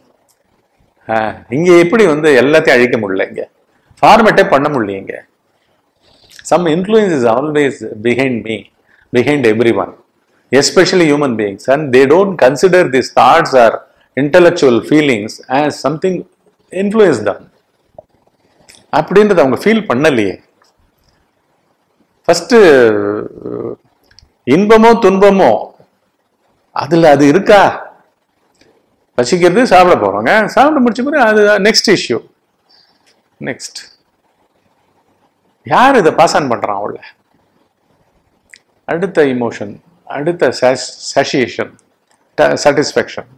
இங்க எப்படி வந்து எல்லாத்தையும் அழிக்க முடியல, இங்க ஃபார்மேட்டே பண்ண முடியல. இங்க some influence is always behind me, behind every one, especially human beings, and they don't consider this thoughts are intellectual feelings as something influence தான் அப்படின்றத அவங்க ஃபீல் பண்ணலையே. ஃபர்ஸ்ட் இன்பமோ துன்பமோ அதுல அது இருக்கா, பசிக்கிறது சாப்பிட போறோங்க, சாப்பிட முடிச்ச பிறகு அது நெக்ஸ்ட் இஷ்யூ. நெக்ஸ்ட் யார் இதை பாஸ் ஆன் பண்றான் உள்ள, அடுத்த இமோஷன், அடுத்த satisfaction, satisfaction.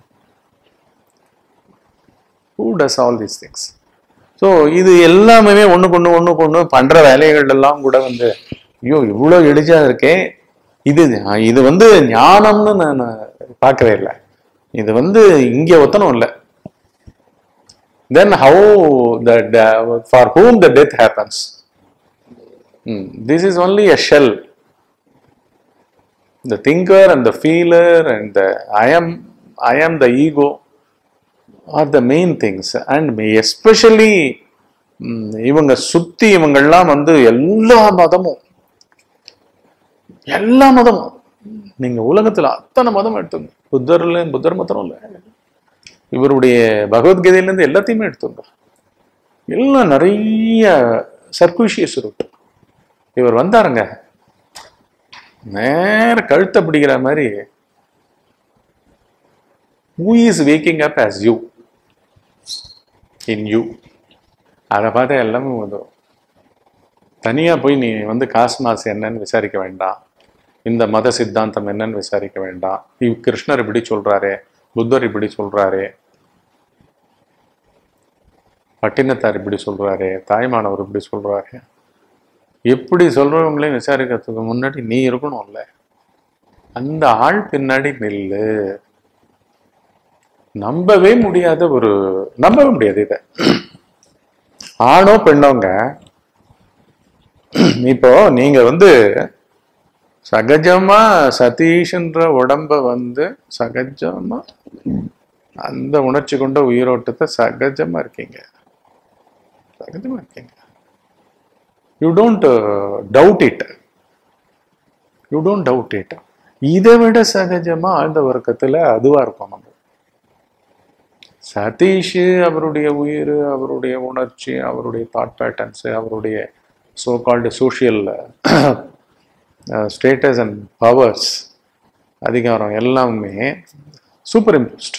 Who does all these things? So இது எல்லாமே ஒண்ணுக்கு ஒண்ணு ஒண்ணுக்கு ஒண்ணு பண்ற வேலைகள் எல்லாம் கூட வந்து ஐயோ இவ்வளோ எளிஜா இருக்கேன், இது இது வந்து ஞானம்னு நான் பார்க்கவே இல்லை, இது வந்து இங்கே ஒத்தனம் இல்லை. Then how the for whom the death happens, this is only a shell. The thinker and the feeler and the I am I am the ego or the main things. And especially இவங்க சுத்தி இவங்கெல்லாம் வந்து எல்லா மதமும் எல்லா மதமும் நீங்க உலகத்துல அத்தனை மதம் எடுத்துங்க, புத்தர்ல புத்தர் மதம் இல்லை, இவருடைய பகவத்கீதையிலேருந்து எல்லாத்தையுமே எடுத்துங்க, எல்லாம் நிறைய சர்க்குஷியஸ் ரூட். இவர் வந்தாருங்க நேர கழுத்தை பிடிக்கிற மாதிரி, who is waking up as you in you, அதை பார்த்தா எல்லாமே வந்துடும். தனியா போய் நீ வந்து காஸ்மாஸ் என்னன்னு விசாரிக்க வேண்டாம், இந்த மத சித்தாந்தம் என்னன்னு விசாரிக்க வேண்டாம், இவ் கிருஷ்ணர் இப்படி சொல்றாரு, புத்தர் இப்படி சொல்றாரு, பட்டினத்தார் இப்படி சொல்றாரு, தாய்மானவர் இப்படி சொல்றாரு, எப்படி சொல்றவங்களையும் விசாரிக்கிறதுக்கு முன்னாடி நீ இருக்கணும்ல, அந்த ஆள் பின்னாடி நில்லு. நம்பவே முடியாத ஒரு நம்பவே முடியாது இதை. ஆணோ பெண்ணோங்க, இப்போ நீங்க வந்து சகஜமா சதீஷ்ன்ற உடம்ப வந்து சகஜமா அந்த உணர்ச்சி கொண்ட உயிரோட்டத்தை சகஜமா இருக்கீங்க, சகஜமா இருக்கீங்க. You don't doubt it, you don't doubt it. இதை விட சகஜமா ஆழ்ந்த வர்க்கத்துல அதுவா இருக்கும் நம்ம. சதீஷ் அவருடைய உயிர், அவருடைய உணர்ச்சி, அவருடைய தாட் பேட்டர்ன்ஸ், அவருடைய so called social status and powers, அதிகாரம் எல்லாமே சூப்பர் இம்போஸ்ட்.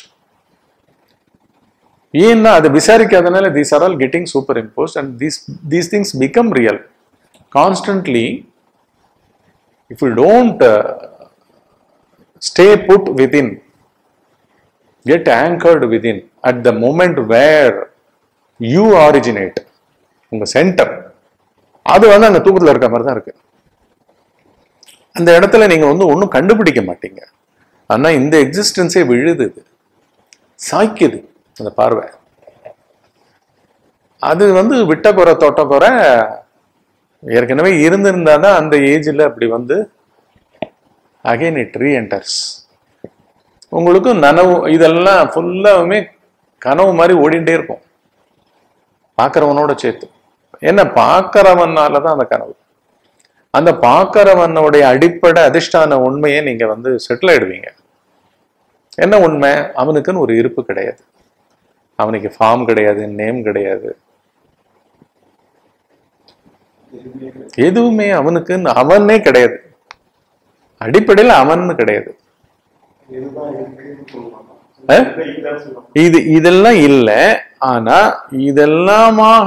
ஏன்னா அதை விசாரிக்காதனால these are all getting superimposed and these these things become real constantly. If you don't stay but within, get anchored within at the moment where you originate, உங்க centre அது வந்து அந்த தூக்கத்துல இருக்க மாதிரி தான் இருக்கு. அந்த இடத்துல நீங்க வந்து ஒன்றும் கண்டுபிடிக்க மாட்டீங்க. ஆனா இந்த எக்ஸிஸ்டன்ஸே விழுது, சாய்க்குது அந்த பார்வை. அது வந்து விட்ட குறை தொட்ட குறை ஏற்கனவே இருந்திருந்தாதான் அந்த ஏஜ்ல அப்படி வந்து அகைன் இட் ரீஎன்டர்ஸ். உங்களுக்கு நனவு இதெல்லாம் ஃபுல்லாவுமே கனவு மாதிரி ஓடிட்டே இருக்கும் பார்க்கறவனோட சேர்த்து. என்ன பார்க்கறவனாலதான் அந்த கனவு. அந்த பார்க்கறவனுடைய அடிப்படை அதிஷ்டான உண்மையை நீங்க வந்து செட்டில் ஆயிடுவீங்க. என்ன உண்மை? அவனுக்குன்னு ஒரு இருப்பு கிடையாது, அவனுக்கு ஃபார்ம் கிடையாது, நேம் கிடையாது, எதுவுமே அவனுக்குன்னு அவனே கிடையாது. அடிப்படையில் அவன் கிடையாது. இது இதெல்லாம் இல்லை. ஆனா இதெல்லாமாக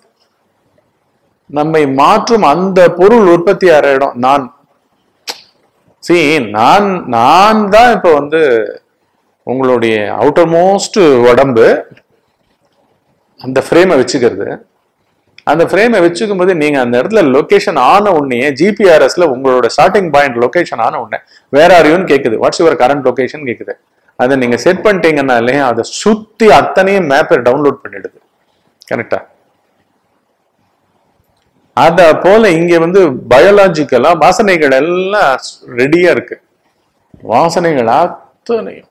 நம்மை மாற்றும் அந்த பொருள் உற்பத்தி ஆகிற இடம் நான். சி நான் நான் தான் இப்ப வந்து உங்களுடைய அவுட்டர் மோஸ்ட் உடம்பு, அந்த ஃப்ரேமை வச்சுக்கிறது. அந்த ஃப்ரேமை வச்சுக்கும் போது நீங்க அந்த இடத்துல லொகேஷன் ஆன உடனே ஜிபிஆர்எஸ்ல உங்களோட ஸ்டார்டிங் பாயிண்ட் லொகேஷன் ஆன உடனே வேற ஆரியும் கேட்குது, வாட்ஸ் யுவர் கரண்ட் லொகேஷன் கேட்குது. அதை நீங்க செட் பண்ணிட்டீங்கன்னாலே அதை சுத்தி அத்தனையும் மேப்பை டவுன்லோட் பண்ணிடுது. கரெக்டா? அத போல இங்க வந்து பயாலஜிக்கலா வாசனைகள் எல்லாம் ரெடியா இருக்கு. வாசனைகள் அத்தனையும்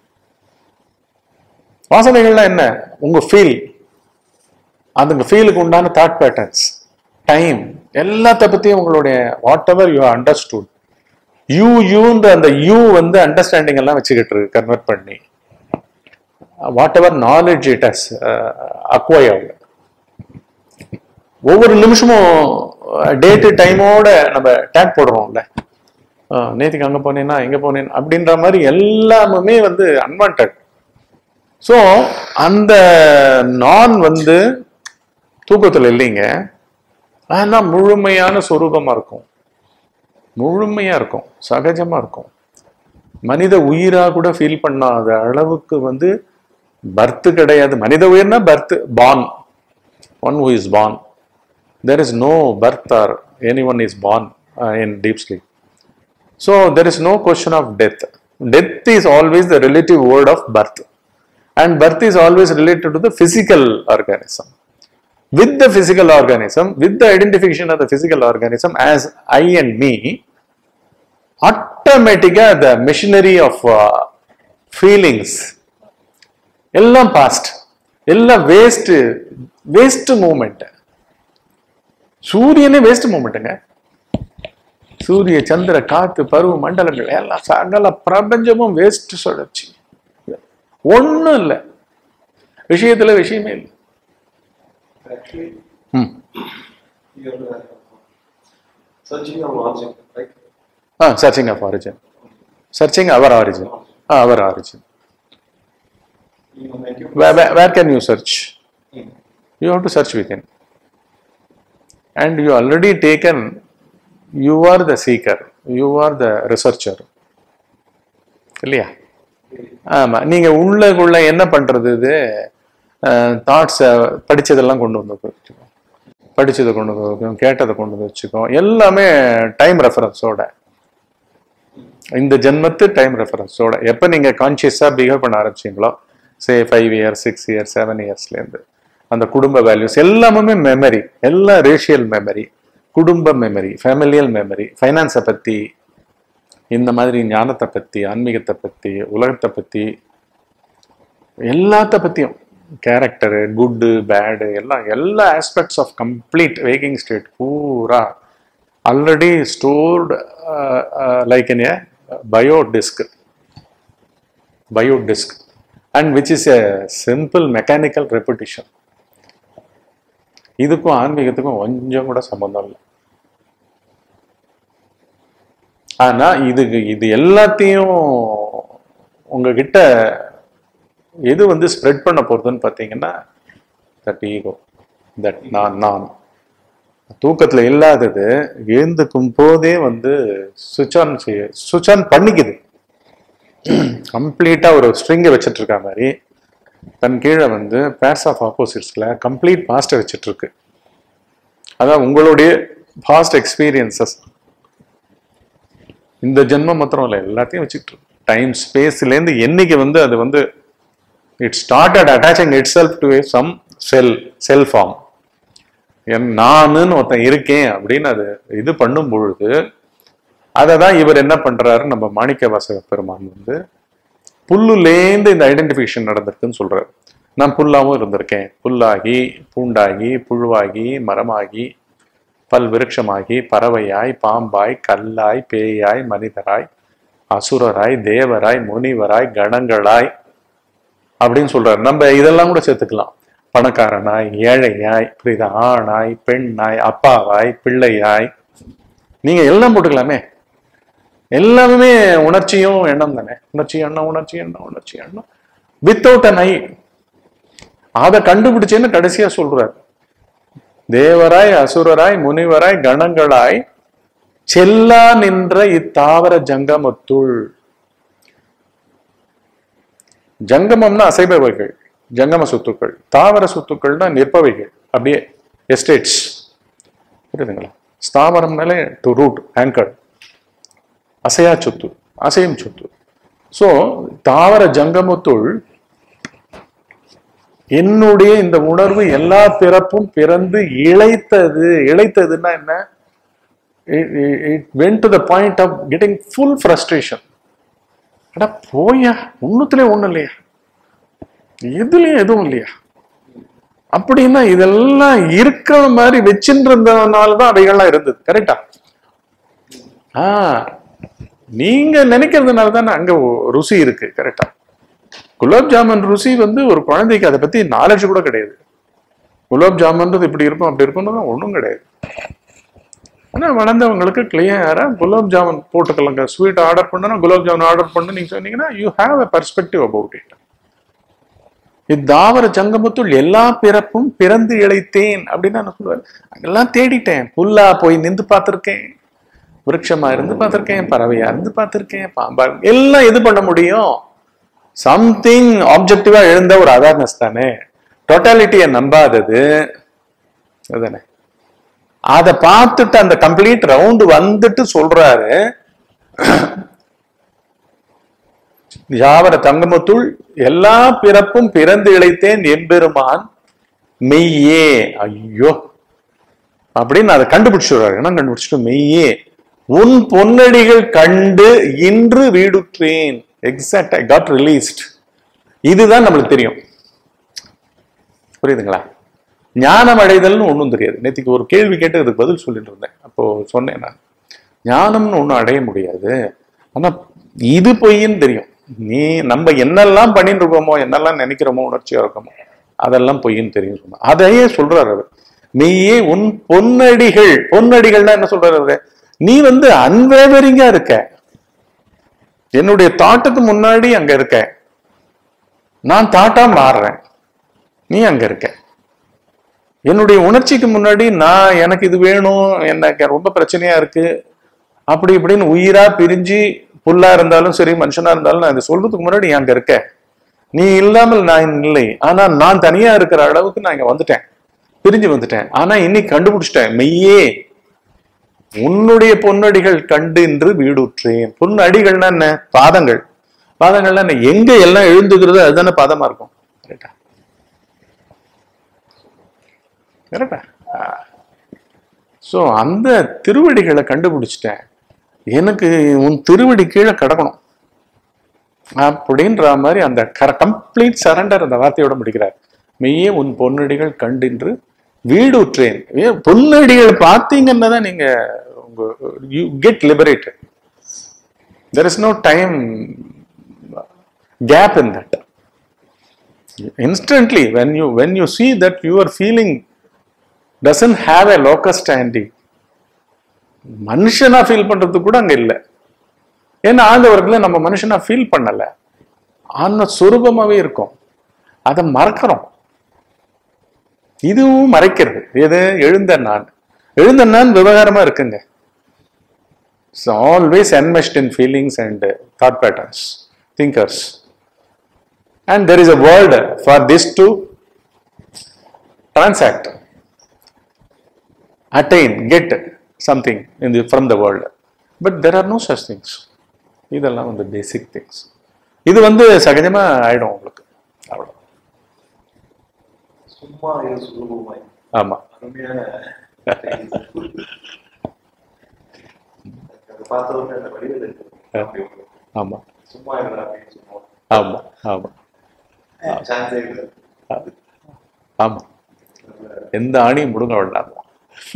வாசனைகள்லாம் என்ன? உங்க ஃபீல், அந்த ஃபீலுக்கு உண்டான தாட் பேட்டர்ன்ஸ், டைம், எல்லாத்த பத்தியும் உங்களுடைய whatever you understood, you யூன்ற அந்த யூ வந்து அண்டர்ஸ்டாண்டிங் எல்லாம் வச்சுக்கிட்டு இருக்கு கன்வெர்ட் பண்ணி. Whatever knowledge it has acquired. ஒவ்வொரு நிமிஷமும் டேட்டு டைமோட நம்ம டேக் போடுறோம்ல, நேற்றுக்கு அங்கே போனேன்னா இங்கே போனேன் அப்படின்ற மாதிரி எல்லாமே வந்து அன்வான்ட். ஸோ அந்த நான் வந்து தூக்கத்தில் இல்லைங்க, ஆனால் முழுமையான சொரூபமாக இருக்கும், முழுமையாக இருக்கும், சகஜமாக இருக்கும். மனித உயிராக கூட ஃபீல் பண்ணாத அளவுக்கு வந்து பர்த் கிடையாது. மனித உயிர்னா birth, born, one who is born. There is no birth or anyone is born uh, in deep sleep. So there is no question of death. Death is always the relative word of birth. And birth is always related to the physical organism. With the physical organism, with the identification of the physical organism as I and me, automatically the machinery of uh, feelings, எல்லாம் past, எல்லாம் waste, waste movement. சூரியனே waste மூமெண்ட்டுங்க. சூரிய சந்திர காத்து பருவ மண்டலங்கள் எல்லாம் சகல பிரபஞ்சமும் வேஸ்ட் சுழற்சி. ஒன்னும் இல்லை, விஷயத்துல விஷயமே இல்லை. Searching of origin, searching our origin, our origin. Where can you search? You have to search within. And you already taken, you are the seeker, you are the researcher. இல்லையா? ஆமா, நீங்க உள்ளக்குள்ள என்ன பண்றது? இது தாட்ஸ் படிச்சதெல்லாம் கொண்டு வந்து வச்சுக்கோ, படிச்சதை கொண்டு வந்து வைக்கும், கேட்டதை கொண்டு வந்து வச்சுக்கோ, எல்லாமே டைம் ரெஃபரன்ஸோட, இந்த ஜென்மத்து டைம் ரெஃபரன்ஸோட. எப்போ நீங்க கான்சியஸா பிஹேவ் பண்ண ஆரம்பிச்சீங்களோ, say five years six years seven இயர்ஸ்லேருந்து அந்த குடும்ப வேல்யூஸ் எல்லாமே மெமரி, எல்லாம் ரேஷியல் மெமரி, குடும்ப மெமரி, ஃபேமிலியல் மெமரி, ஃபைனான்ஸை பற்றி, இந்த மாதிரி ஞானத்தை பற்றி, ஆன்மீகத்தை பற்றி, உலகத்தை பற்றி, எல்லாத்த பற்றியும், கேரக்டரு, குட்டு பேடு, எல்லாம் எல்லா aspects of complete waking state பூரா already stored like in a bio disk, bio disk, and which is a simple mechanical repetition. இதுக்கும் ஆன்மீகத்துக்கும் கொஞ்சம் கூட சம்பந்தம் இல்லை. ஆனா இதுக்கு இது எல்லாத்தையும் உங்ககிட்ட எது வந்து ஸ்ப்ரெட் பண்ண போறதுன்னு பார்த்தீங்கன்னா, தட் ஈகோ, தட் நான் நான் தூக்கத்துல இல்லாதது எழுந்துக்கும் போதே வந்து சுவிட்ச் ஆன் செய்ய சுவிட்ச் ஆன் பண்ணிக்குது. கம்ப்ளீட்டா ஒரு ஸ்ட்ரிங்கை வச்சுட்டு இருக்க மாதிரி தன் கீழே வந்து பேர்ஸ் ஆஃப் ஆப்போசிட்ஸ்ல கம்ப்ளீட் பாஸ்டை வச்சுட்டு இருக்கு. அதான் உங்களுடைய பாஸ்ட் எக்ஸ்பீரியன்சஸ், இந்த ஜென்மம் மாத்திரம் இல்லை, எல்லாத்தையும் வச்சுக்கிட்டு இருக்கு. டைம் ஸ்பேஸ்லேருந்து என்னைக்கு வந்து அது வந்து it started attaching itself to some cell cell form, என் நானுன்னு ஒருத்தன் இருக்கேன் அப்படின்னு அது இது பண்ணும் பொழுது, அதை தான் இவர் என்ன பண்றாரு, நம்ம மாணிக்க வாசக பெருமான் வந்து புல்லுலேந்து இந்த ஐடென்டிஃபிகேஷன் நடந்திருக்குன்னு சொல்றாரு. நான் புல்லாவும் இருந்திருக்கேன், புல்லாகி பூண்டாகி புழுவாகி மரமாகி பல் விருட்சமாகி பறவையாய் பாம்பாய் கல்லாய் பேயாய் மனிதராய் அசுரராய், தேவராய், முனிவராய், கணங்களாய் அப்படின்னு சொல்றாரு. நம்ம இதெல்லாம் கூட சேர்த்துக்கலாம். பணக்காரனாய், ஏழையாய், புரியுதா, ஆணாய், பெண்ணாய், அப்பாவாய், பிள்ளையாய், நீங்க எல்லாம் போட்டுக்கலாமே. எல்லாமே உணர்ச்சியும் எண்ணம் தானே. உணர்ச்சி எண்ணம், உணர்ச்சி எண்ணம், உணர்ச்சி எண்ணம் வித்தவுட் அன் ஐ. அதை கண்டுபிடிச்சேன்னு கடைசியா சொல்றாரு. தேவராய், அசுரராய், முனிவராய், கணங்களாய் செல்லா நின்ற இத்தாவர ஜங்கமத்துள். ஜங்கமம்னா அசைபவைகள், ஜங்கம சொத்துக்கள். தாவர சொத்துக்கள்னா நிற்பவைகள், அப்படியே எஸ்டேட்ஸ். புரியுதுங்களா? ஸ்தாவரம்னாலே டு ரூட், ஆங்கர், அசையா சொத்து, அசையும் சொத்து. சோ தாவர ஜங்கமத்துள் என்னுடைய இந்த உணர்வு எல்லா பிறப்பும் பிறந்து இழைத்தது. இழைத்ததுன்னா என்ன? It went to the point of getting full frustration. அடா போயா, ஒண்ணுத்துலயும் ஒண்ணும் இல்லையா, எதுலயும் எதுவும் இல்லையா அப்படின்னா இதெல்லாம் இருக்கிற மாதிரி வச்சுருந்ததுனாலதான் அவைகள்லாம் இருந்தது. கரெக்டா? ஆஹ் நீங்க நினைக்கிறதுனால தானே அங்க ருசி இருக்கு. கரெக்டா? குலாப் ஜாமுன் ருசி வந்து ஒரு குழந்தைக்கு அதை பத்தி நாலேஜ் கூட கிடையாது. குலாப் ஜாமுன்றது இப்படி இருக்கும் அப்படி இருக்கும்னு ஒன்றும் கிடையாது. ஆனா வளர்ந்தவங்களுக்கு கிளியரா குலாப் ஜாமுன் போட்டுக்கலாங்க. ஸ்வீட் ஆர்டர் பண்ணா குலாப் ஜாமுன் ஆர்டர் பண்ணு நீங்க சொன்னீங்கன்னா you have a perspective about it. இத்தாவர ஜங்கமத்துள் எல்லா பிறப்பும் பிறந்து இழைத்தேன் அப்படின்னு நான் சொல்லுவேன். அங்கெல்லாம் தேடிட்டேன். புல்லா போய் நின்று பார்த்திருக்கேன், விருட்சமா இருந்து பார்த்திருக்கேன், பறவையா இருந்து பார்த்திருக்கேன், பாம்பா, எல்லாம் இது பண்ண முடியும். சம்திங் ஆப்ஜெக்டிவா எழுந்த ஒரு அவேர்னஸ் தானே. டோட்டாலிட்டியை நம்பாதது அதுதானே. அதை பார்த்துட்டு அந்த கம்ப்ளீட் ரவுண்டு வந்துட்டு சொல்றாரு, யாவர தங்கமத்துள் எல்லா பிறப்பும் பிறந்து இழைத்தேன் எம்பெருமான் மெய்யே. ஐயோ அப்படின்னு அதை கண்டுபிடிச்சுடுறாரு. என்ன கண்டுபிடிச்சிட்டு? மெய்யே உன் பொன்னடிகள் கண்டு இன்று வீடுற்றேன். Exact, I got released. இதுதான் நம்மளுக்கு தெரியும். புரியுதுங்களா? ஞானம் அடைதல்னு ஒன்றும் தெரியாது. நேற்றுக்கு ஒரு கேள்வி கேட்டு அதுக்கு பதில் சொல்லிட்டு இருந்தேன். அப்போ சொன்னேன், நான் ஞானம்னு ஒன்றும் அடைய முடியாது, ஆனா இது பொய்ன்னு தெரியும். நீ நம்ம என்னெல்லாம் பண்ணிட்டு இருக்கோமோ, என்னெல்லாம் நினைக்கிறோமோ, உணர்ச்சியா இருக்கோமோ, அதெல்லாம் பொய்ன்னு தெரியும் சொன்ன. அதையே சொல்றாரு அவர். நீயே உன் பொன்னடிகள். பொன்னடிகள்னா என்ன சொல்றாரு அவரு? நீ வந்து அன்வேவரிங்கா இருக்க. என்னுடைய தாட்டுக்கு முன்னாடி அங்க இருக்க, நான் தாட்டா மாறுறேன், நீ அங்க இருக்க. என்னுடைய உணர்ச்சிக்கு முன்னாடி நான் எனக்கு இது வேணும், எனக்கு ரொம்ப பிரச்சனையா இருக்கு அப்படி இப்படின்னு உயிரா பிரிஞ்சு, புல்லா இருந்தாலும் சரி மனுஷனா இருந்தாலும், நான் இதை சொல்றதுக்கு முன்னாடி அங்க இருக்க. நீ இல்லாமல் நான் இல்லை. ஆனா நான் தனியா இருக்கிற அளவுக்கு நான் இங்க வந்துட்டேன், பிரிஞ்சு வந்துட்டேன். ஆனா இன்னைக்கு கண்டுபிடிச்சிட்டேன், மெய்யே உன்னுடைய பொன்னடிகள் கண்டு என்று வீடுற்றேன். பொன்னடிகள்னா என்ன? பாதங்கள். பாதங்கள்னா என்ன? எங்க எல்லாம் எழுந்துக்கிறதோ அதுதானே பாதமா இருக்கும். கரெக்டா? கரெக்டா? சோ அந்த திருவடிகளை கண்டுபிடிச்சிட்டேன். எனக்கு உன் திருவடி கீழே கிடக்கணும் அப்படின்ற மாதிரி அந்த கம்ப்ளீட் சரண்டர் அந்த வார்த்தையோட முடிக்கிறார். மெய்யே உன் பொன்னடிகள் கண்டின்று வீடுற்றேன். பொன்னடிகள் பார்த்தீங்கன்னா தான் நீங்க you get liberated. There is no time gap in that. Instantly when you when you see that your feeling doesn't have a locus standi, மனுஷனா ஃபீல் பண்றது கூட அங்க இல்லை. ஏன்னா ஆண்டவர்களை நம்ம மனுஷனா ஃபீல் பண்ணல, ஆன்ம சுரூபமாவே இருக்கும். அதை மறக்கிறோம். இதுவும் மறைக்கிறது. எது? எழுந்த நான். எழுந்த நான் விவகாரமா இருக்குங்க. It's always enmeshed in feelings and thought patterns, thinkers. And there is a word for this to transact, attain, get something in the, from the world. But there are no such things. இதெல்லாம் வந்து basic things. இது வந்து சகஜமா ஆயிடும் உங்களுக்கு. அவ்வளோ. சும்மா இது சுலபமாய். ஆமா. அருமையான பார்த்தவங்க அந்த வடிவில் இருக்கு. ஆமா. சும்மா இருந்தா அப்படின்னு சொல்லுவோம். ஆமா ஆமா சான்ஸே இல்லை. ஆமா. எந்த ஆணியும் முடுங்க விடலாம்.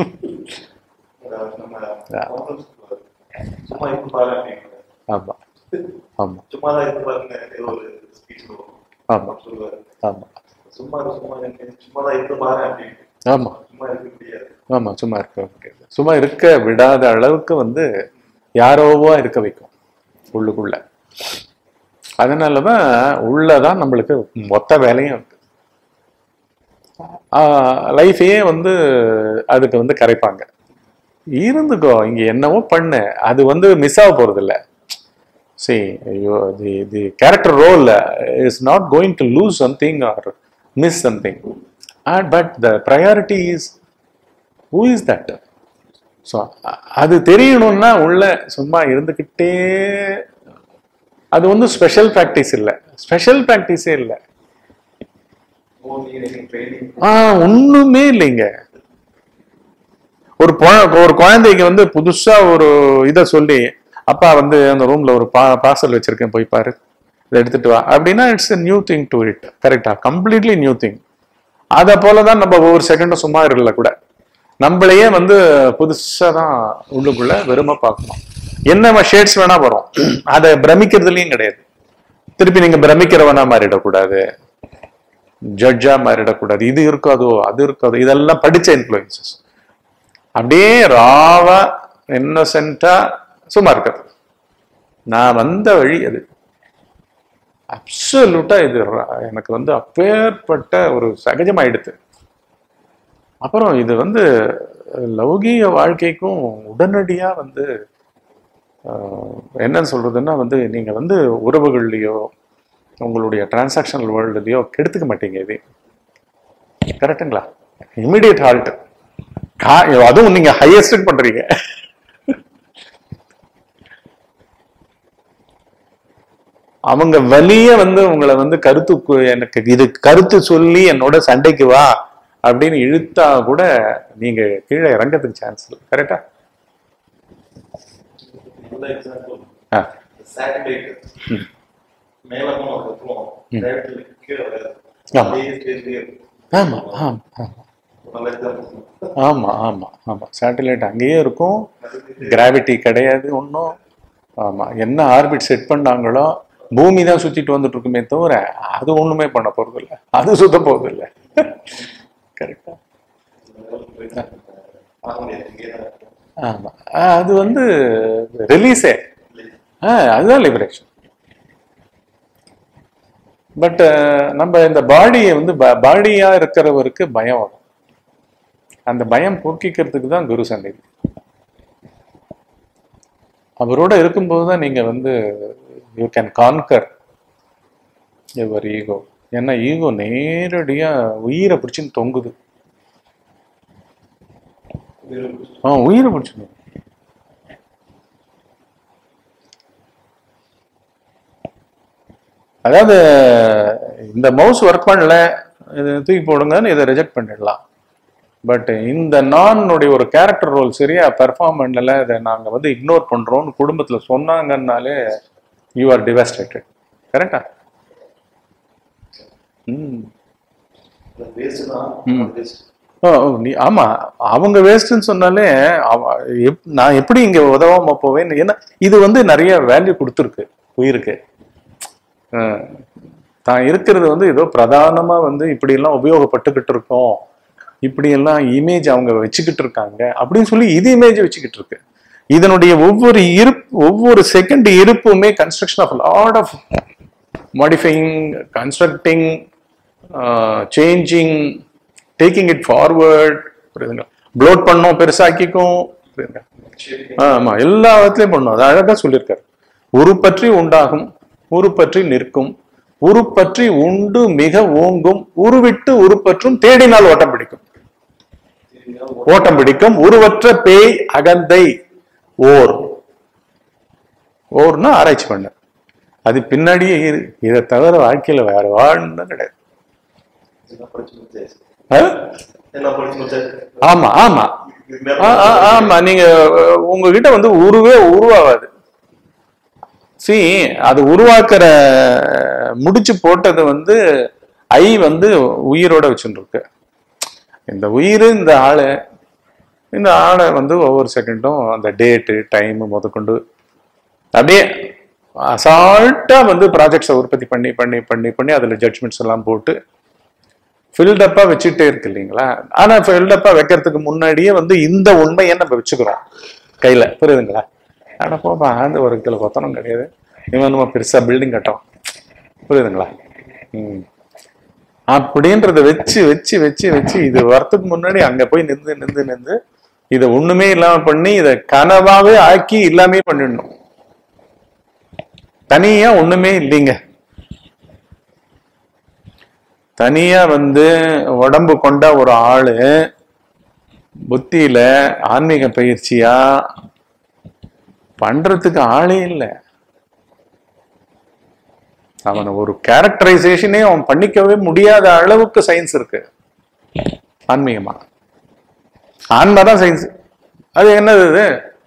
நம்ம சும்மா இப்ப பாரு அப்படின்னு. ஆமா. ஆமா சும்மா தான் இருக்கு பாருங்க ஏதோ ஒரு ஸ்பீச் ஆமா சொல்லுவாரு. ஆமா சும்மா இரு, சும்மா இருக்கு, சும்மா தான் இருக்கு பாரு அப்படின்னு. ஆமா சும்மா இருக்க முடியாது. ஆமா சும்மா இருக்க முடியாது. சும்மா இருக்க விடாத அளவுக்கு வந்து யாரோவா இருக்க வைக்கும் உள்ளுக்குள்ள. அதனாலதான் உள்ளதான் நம்மளுக்கு மொத்த வேலையும் இருக்கு. லைஃபையே வந்து அதுக்கு வந்து கரைப்பாங்க. இருந்துக்கோ இங்க என்னவோ பண்ணு, அது வந்து மிஸ் ஆக போறது இல்லை. See, you, the the character role uh, is not going to lose something or miss something, uh, but the priority is who is that. So அது தெரியணும்னா உள்ள சும்மா இருந்துக்கிட்டே, அது வந்து ஸ்பெஷல் ப்ராக்டிஸ் இல்லை, ஸ்பெஷல் ப்ராக்டிஸே இல்லை. ஆஹ் ஒண்ணுமே இல்லைங்க. ஒரு ஒரு குழந்தைக்கு வந்து புதுசா ஒரு இதை சொல்லி, அப்பா வந்து அந்த ரூம்ல ஒரு பா பார்சல் வச்சிருக்கேன் போய் பாரு, இதை எடுத்துட்டு வா அப்படின்னா it's new thing to it. கரெக்டா? Completely new thing. அதை போலதான் நம்ம ஒவ்வொரு செகண்டும் சும்மா இருக்கல கூட நம்மளையே வந்து புதுசா தான் உள்ளுக்குள்ள வெறுமை பார்க்கணும். என்ன ஷேட்ஸ் வேணா வரும், அதை பிரமிக்கிறதுலயும் கிடையாது. திருப்பி நீங்க பிரமிக்கிறவனா மாறிடக்கூடாது, ஜட்ஜா மாறிடக்கூடாது. இது இருக்காதோ அது இருக்காதோ, இதெல்லாம் படிச்ச இன்ஃப்ளூயன்சஸ். அப்படியே ராவா இன்னசென்டா சும்மா இருக்கிறது. நான் வந்த வழி அது. அப்சல்யூட்டா இது எனக்கு வந்து அப்பேற்பட்ட ஒரு சகஜமாயிடுது. அப்புறம் இது வந்து லௌகீக வாழ்க்கைக்கும் உடனடியா வந்து என்ன சொல்றதுன்னா வந்து நீங்க வந்து உறவுகள்லயோ உங்களுடைய டிரான்சாக்ஷனல் வேர்ல்டுலயோ கெடுத்துக்க மாட்டீங்க. இது கரெக்டுங்களா? Immediate halt. அதுவும் நீங்க ஹையஸ்ட் பண்றீங்க. அவங்க வலிய வந்து உங்களை வந்து கருத்து, எனக்கு இது கருத்து சொல்லி என்னோட சண்டைக்கு வா அப்படின்னு இழுத்தா கூட நீங்க கீழே இறங்கிறதுக்கு சான்ஸ் இல்லை. கரெக்டா? நல்ல எக்ஸாம்பிள் சேட்டலைட் மேல போனோம் கீழே வராது. ஆமா ஆமா ஆமா ஆமா ஆமா சேட்டலைட் அங்கேயே இருக்கும், கிராவிட்டி கிடையாது ஒன்றும். ஆமா, என்ன ஆர்பிட் செட் பண்ணாங்களோ பூமி தான் சுத்திட்டு வந்துட்டு இருக்குமே தவிர அது ஒண்ணுமே பண்ண போறது இல்லை, அது சுத்த போறது இல்லை. கரெக்டா? ஆமா, அது வந்து ரிலீஸே, அதுதான் லிபரேஷன். பட் நம்ம இந்த பாடியை வந்து பாடியா இருக்கிறவருக்கு பயம் வரும். அந்த பயம் போக்கிக்கிறதுக்கு தான் குரு சந்நிதி. அவரோட இருக்கும்போது தான் நீங்க வந்து you can conquer your ego. ஏன்னா ஈகோ நேரடியா உயிரை பிடிச்சுன்னு தொங்குது. ஆ உயிரை பிடிச்சு. அதாவது இந்த மவுஸ் ஒர்க் பண்ணல, இதை தூக்கி போடுங்கன்னு இதை ரிஜெக்ட் பண்ணிடலாம். பட் இந்த நானுடைய ஒரு கேரக்டர் ரோல் சரியா பெர்ஃபார்ம் பண்ணல, இதை நாங்கள் வந்து இக்னோர் பண்றோம்னு குடும்பத்தில் சொன்னாங்கன்னாலே யூ ஆர் டிவாஸ்டேட்டட். கரெக்டா? ம் நீ ஆமா, அவங்க வேஸ்ட்ன்னு சொன்னாலே நான் எப்படி இங்க உதவாம போவேன். ஏன்னா இது வந்து நிறைய வேல்யூ கொடுத்துருக்கு உயிருக்கு. தான் இருக்கிறது வந்து ஏதோ பிரதானமா வந்து இப்படி எல்லாம் உபயோகப்பட்டுக்கிட்டு இருக்கோம், இப்படி எல்லாம் இமேஜ் அவங்க வச்சுக்கிட்டு இருக்காங்க அப்படின்னு சொல்லி இது இமேஜ் வச்சுக்கிட்டு இருக்கு. இதனுடைய ஒவ்வொரு இருப்பு, ஒவ்வொரு செகண்ட் இருப்புமே construction of lot of modifying, constructing, changing, taking it forward. புரியுதுங்க? ப்ளோட் பண்ணோம், பெருசாக்கிக்கும். புரியுதுங்க? ஆமா, எல்லா விதத்திலையும் பண்ணோம். அது அழகா சொல்லியிருக்காரு. உரு பற்றி உண்டாகும், உரு பற்றி நிற்கும், உரு பற்றி உண்டு மிக ஓங்கும், உருவிட்டு உருப்பற்றும் தேடினால் ஓட்டம் பிடிக்கும். ஓட்டம் பிடிக்கும் உருவற்ற பேய் அகந்தை ஓர். ஓர்னா ஆராய்ச்சி பண்ண, அது பின்னாடியே இதை தவிர வாழ்க்கையில வேற வாழ்ந்து கிடையாது. ஆமா ஆமா ஆமா, நீங்க உங்ககிட்ட வந்து உருவே உருவாகாது. சி அது உருவாக்குற முடிச்சு போட்டது வந்து ஐ வந்து உயிரோட வச்சுட்டு இருக்கு. இந்த உயிர், இந்த ஆளு, இந்த ஆளை வந்து ஒவ்வொரு செகண்டும் அந்த டேட்டு டைம் முதற்கொண்டு அப்படியே அசால்ட்டா வந்து ப்ராஜெக்ட்ஸை உற்பத்தி பண்ணி பண்ணி பண்ணி பண்ணி அதுல ஜட்ஜ்மெண்ட்ஸ் எல்லாம் போட்டு ஃபில்டப்பா வச்சுட்டே இருக்கு இல்லைங்களா. ஆனா ஃபில்டப்பா வைக்கிறதுக்கு முன்னாடியே வந்து இந்த உண்மையை நம்ம வச்சுக்கிறோம் கையில, புரியுதுங்களா. ஆனா போப்பா ஆண்டு ஒரு கிலோ கொத்தனம் கிடையாது, இவன் நம்ம பெருசா பில்டிங் கட்டோம், புரியுதுங்களா. உம் அப்படின்றத வச்சு வச்சு வச்சு வச்சு இது வரத்துக்கு முன்னாடி அங்க போய் நின்று நின்று நின்று இதை ஒண்ணுமே இல்லாம பண்ணி இதை கனவாவே ஆக்கி எல்லாமே பண்ணிடணும். தனியா ஒண்ணுமே இல்லைங்க. தனியா வந்து உடம்பு கொண்ட ஒரு ஆளு புத்தியில ஆன்மீக பயிற்சியா பண்றதுக்கு ஆளே இல்லை. அவனை ஒரு கேரக்டரைசேஷனே அவன் பண்ணிக்கவே முடியாத அளவுக்கு சயின்ஸ் இருக்கு ஆன்மீகமா. ஆன்மா தான் சயின்ஸ். அது என்னது? இது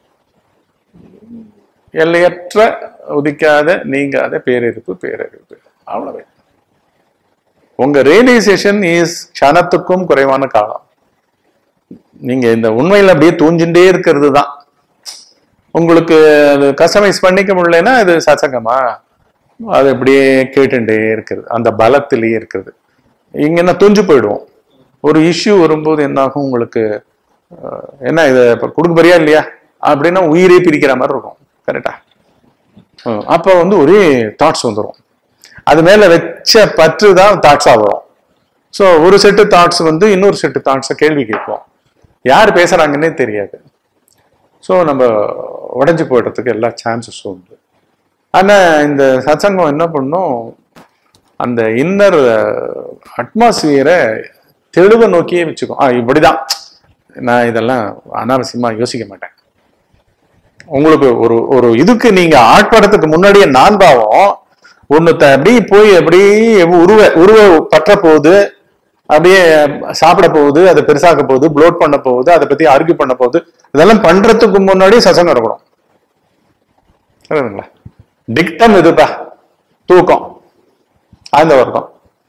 எல்லையற்ற உதிக்காத நீங்காத பேரிருப்பு பேரறிவு, அவ்வளவு. உங்க ரியலைசேஷன் இஸ் க்ஷணத்துக்கும் குறைவான காலம். நீங்க இந்த உண்மையில அப்படியே தூஞ்சுட்டே இருக்கிறது தான். உங்களுக்கு அது கஸ்டமைஸ் பண்ணிக்க முடியலன்னா அது சசங்கமா, அது அப்படியே கேட்டுட்டே இருக்கிறது, அந்த பலத்திலேயே இருக்கிறது. இங்க என்ன துஞ்சு போயிடுவோம். ஒரு இஷ்யூ வரும்போது என்ன ஆகும் உங்களுக்கு, என்ன இதை கொடுக்க போறியா இல்லையா அப்படின்னா உயிரே பிரிக்கிற மாதிரி இருக்கும். கரெக்டா? அப்ப வந்து ஒரே தாட்ஸ் வந்துடும். அது மேல வச்ச பற்று தான் தாட்ஸா வரும். ஸோ ஒரு செட்டு தாட்ஸ் வந்து இன்னொரு செட்டு தாட்ஸை கேள்வி கேட்போம், யார் பேசுறாங்கன்னே தெரியாது. ஸோ நம்ம உடஞ்சி போயிடுறதுக்கு எல்லா சான்சஸும் உண்டு. ஆனா இந்த சத்சங்கம் என்ன பண்ணும், அந்த இன்னர் அட்மாஸ்பியரை தெளிவை நோக்கியே வச்சுக்கும். ஆ இப்படிதான், நான் இதெல்லாம் அனாவசியமா யோசிக்க மாட்டேன். உங்களுக்கு ஒரு ஒரு இதுக்கு நீங்க ஆட்படத்துக்கு முன்னாடியே நான் பாவம் ஒண்ணுத்த அப்படியே போய் அப்படியே உருவ உருவ பற்ற போகுது, அப்படியே சாப்பிட போகுது, அதை பெருசாக்க போகுது, ப்ளோட் பண்ண போகுது, அதை பத்தி ஆர்கியூ பண்ண போகுது. இதெல்லாம் பண்றதுக்கு முன்னாடியே சசங்கம் இருக்கணும். சரிங்களா? டிக்டம் இதுப்பா, தூக்கம், ஆழ்ந்த வர்க்கம்.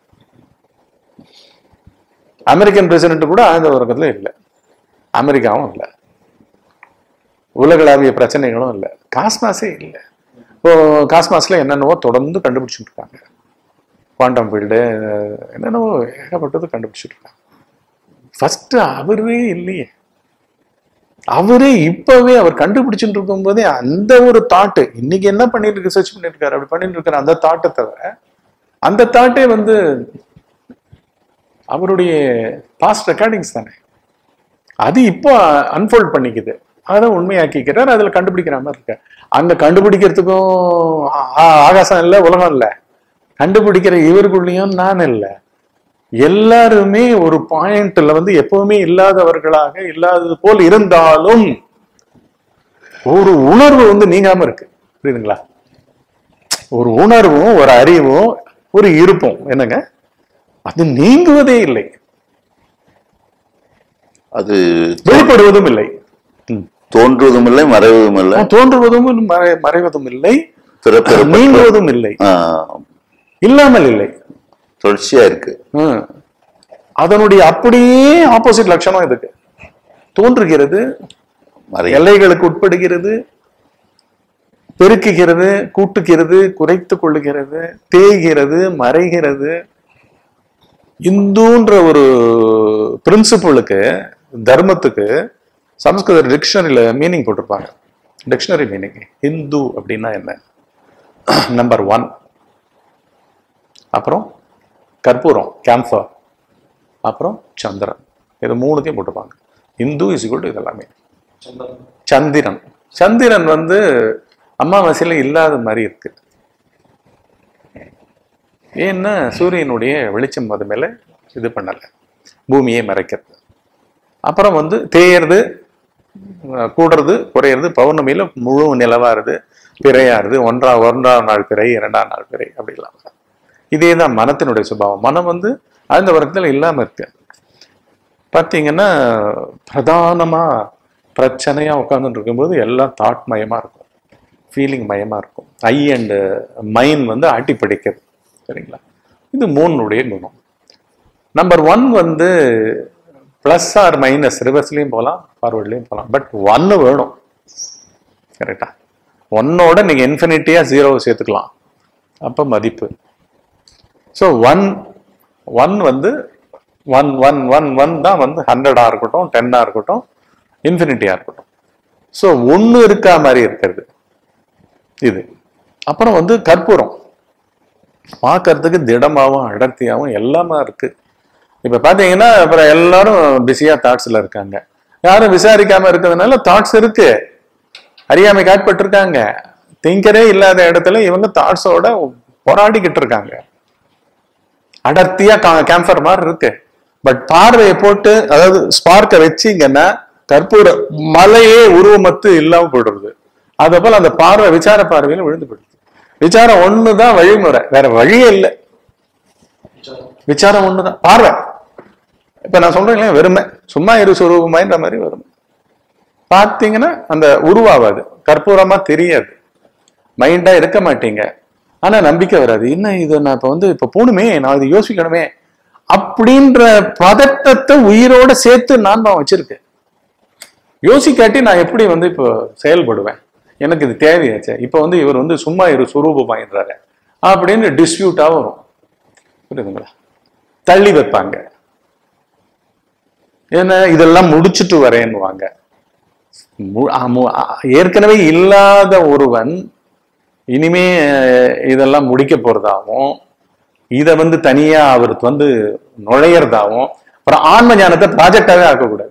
அமெரிக்கன் பிரசிடென்ட் கூட ஆழ்ந்த வர்க்கத்துல இல்லை, அமெரிக்காவும் இல்லை, உலகளாவிய பிரச்சனைகளும் இல்லை, காஸ்மாஸே இல்லை. இப்போ காஸ்மாஸ்ல என்னென்னவோ தொடர்ந்து கண்டுபிடிச்சிட்டு இருக்காங்க. குவாண்டம் ஃபீல்டு என்னென்னவோ ஏகப்பட்டது கண்டுபிடிச்சிட்டு இருக்காங்க. ஃபர்ஸ்ட் அவரே இல்லையே, அவரே இப்பவே அவர் கண்டுபிடிச்சுட்டு இருக்கும் போதே அந்த ஒரு தாட்டு இன்னைக்கு என்ன பண்ணிட்டு ரிசர்ச் பண்ணிருக்காரு, அப்படி பண்ணிட்டு இருக்காரு, அந்த தாட்டை தவிர அந்த தாட்டே வந்து அவருடைய பாஸ்ட் ரெக்கார்டிங்ஸ் தானே. அது இப்போ அன்ஃபோல்ட் பண்ணிக்குது, அதை உண்மையாக்கிக்கிறார், அதுல கண்டுபிடிக்கிற மாதிரி இருக்க. அங்க கண்டுபிடிக்கிறதுக்கும் ஆகாசம் இல்லை, உலகம் இல்லை, கண்டுபிடிக்கிற இவர்களுடையும் நான் இல்லை. எல்லாருமே ஒரு பாயிண்ட்ல வந்து எப்பவுமே இல்லாதவர்களாக இல்லாதது போல் இருந்தாலும் ஒரு உணர்வு வந்து நீங்காம இருக்கு. புரியுதுங்களா? ஒரு உணர்வும் ஒரு அறிவும் ஒரு இருப்பும் என்னங்க, அது நீங்குவதே இல்லை, அது வெளிப்படுவதும் இல்லை, தோன்றுவதும் இல்லை, மறைவதும் இல்லை, தோன்றுவதும் மறைவதும் இல்லை, நீங்குவதும் இல்லை, இல்லாமல் இல்லை, தொடர்ச்சியா இருக்கு. அதனுடைய அப்படியே ஆப்போசிட் லட்சணம் இதுக்கு. தோன்றுகிறது, எல்லைகளுக்கு உட்படுகிறது, பெருக்குகிறது, கூட்டுகிறது, குறைத்து கொள்ளுகிறது, தேய்கிறது, மறைகிறது. இந்துன்ற ஒரு பிரின்சிபிளுக்கு, தர்மத்துக்கு சமஸ்கிருத டிக்ஷனரியில மீனிங் போட்டிருப்பாங்க. டிக்ஷனரி மீனிங் ஹிந்து அப்படின்னா என்ன, நம்பர் ஒன். அப்புறம் கற்பூரம், கேம்ஃபர், அப்புறம் சந்திரன், இது மூணுத்தையும் போட்டிருப்பாங்க. இந்து இஸ் ஈக்குவல் டு இது எல்லாமே. சந்திரன், சந்திரன் வந்து அமாவாசையில இல்லாத மாதிரி இருக்கு. ஏன்னா சூரியனுடைய வெளிச்சம் அது மேல இது பண்ணல, பூமியை மறைக்கிறது. அப்புறம் வந்து தேயறது, கூடுறது, குறையிறது, பௌர்ணமியில முழு நிலவாருது, பிறையாருது, ஒன்றா ஒன்றாம் நாள் பிறை, இரண்டாம் நாள் பிறை, அப்படிலாம். இதே தான் மனத்தினுடைய சுபாவம். மனம் வந்து ஆழ்ந்த வர்க்கத்துல இல்லாம இருக்கு. பார்த்தீங்கன்னா பிரதானமா பிரச்சனையா உட்கார்ந்துட்டு இருக்கும்போது எல்லாம் தாட் மயமா இருக்கும், ஃபீலிங் மயமா இருக்கும். ஐ அண்ட் மைண்ட் வந்து ஆட்டி படிக்கிறது. சரிங்களா? இது மூணுடைய குணம். நம்பர் ஒன் வந்து பிளஸ் ஆர் மைனஸ், ரிவர்ஸ்லயும் போகலாம், ஃபார்வர்ட்லயும் போகலாம், பட் ஒன்னு வேணும். கரெக்டா? ஒன்னோட நீங்க இன்ஃபினிட்டியா ஜீரோவை சேர்த்துக்கலாம், அப்ப மதிப்பு. ஸோ ஒன் ஒன் வந்து ஒன் ஒன் ஒன் ஒன் தான் வந்து ஹண்ட்ரடா இருக்கட்டும், டென்னா இருக்கட்டும், இன்ஃபினிட்டியா இருக்கட்டும். ஸோ ஒன்னு இருக்கா மாதிரி இருக்கிறது இது. அப்புறம் வந்து கற்பூரம் பார்க்கறதுக்கு திடமாகவும் அடர்த்தியாகவும் எல்லாமே இருக்கு. இப்ப பாத்தீங்கன்னா அப்புறம் எல்லாரும் பிஸியா தாட்ஸ்ல இருக்காங்க. யாரும் விசாரிக்காம இருக்கிறதுனால தாட்ஸ் இருக்கு, அறியாமை காட்பட்டிருக்காங்க. திங்கரே இல்லாத இடத்துல இவங்க தாட்ஸோட போராடிக்கிட்டு இருக்காங்க. அடர்த்தியா கேம்பர் மாதிரி இருக்கு. பட் பார்வையை போட்டு, அதாவது ஸ்பார்க்கை வச்சிங்கன்னா கற்பூர மலையே உருவமத்து இல்லாம போயிடுறது. அதே போல அந்த பார்வை விசார பார்வையில விழுந்து போயிடுது. விசாரம் ஒண்ணுதான் வழிமுறை, வேற வழியே இல்லை. விசாரம் ஒண்ணுதான், பார்வை. இப்ப நான் சொல்றேன் வெறுமை, சும்மா இரு சுரூபமாயின்ற மாதிரி வரும். பார்த்தீங்கன்னா அந்த உருவாவாது, கற்பூரமா தெரியாது, மைண்டா இருக்க மாட்டீங்க. ஆனா நம்பிக்கை வராது. என்ன இது, நான் இப்ப வந்து இப்ப போகணுமே, நான் இது யோசிக்கணுமே அப்படின்ற பதட்டத்தை உயிரோட சேர்த்து நான் தான் வச்சிருக்கேன். யோசிக்காட்டி நான் எப்படி வந்து இப்போ செயல்படுவேன்? எனக்கு இது தேவையாச்சு. இப்ப வந்து இவர் வந்து சும்மா இரு சுரூபமாயின்றாரு அப்படின்னு டிஸ்பியூட்டா வரும். புரியுதுங்களா? தள்ளி வைப்பாங்க. ஏன்னா இதெல்லாம் முடிச்சுட்டு வரேன்னுவாங்க. ஏற்கனவே இல்லாத ஒருவன் இனிமே இதெல்லாம் முடிக்க போறதாவும், இதை வந்து தனியா அவருக்கு வந்து நுழையறதாவும், அப்புறம் ஆன்ம ஞானத்தை ப்ராஜெக்டாவே ஆக்கக்கூடாது.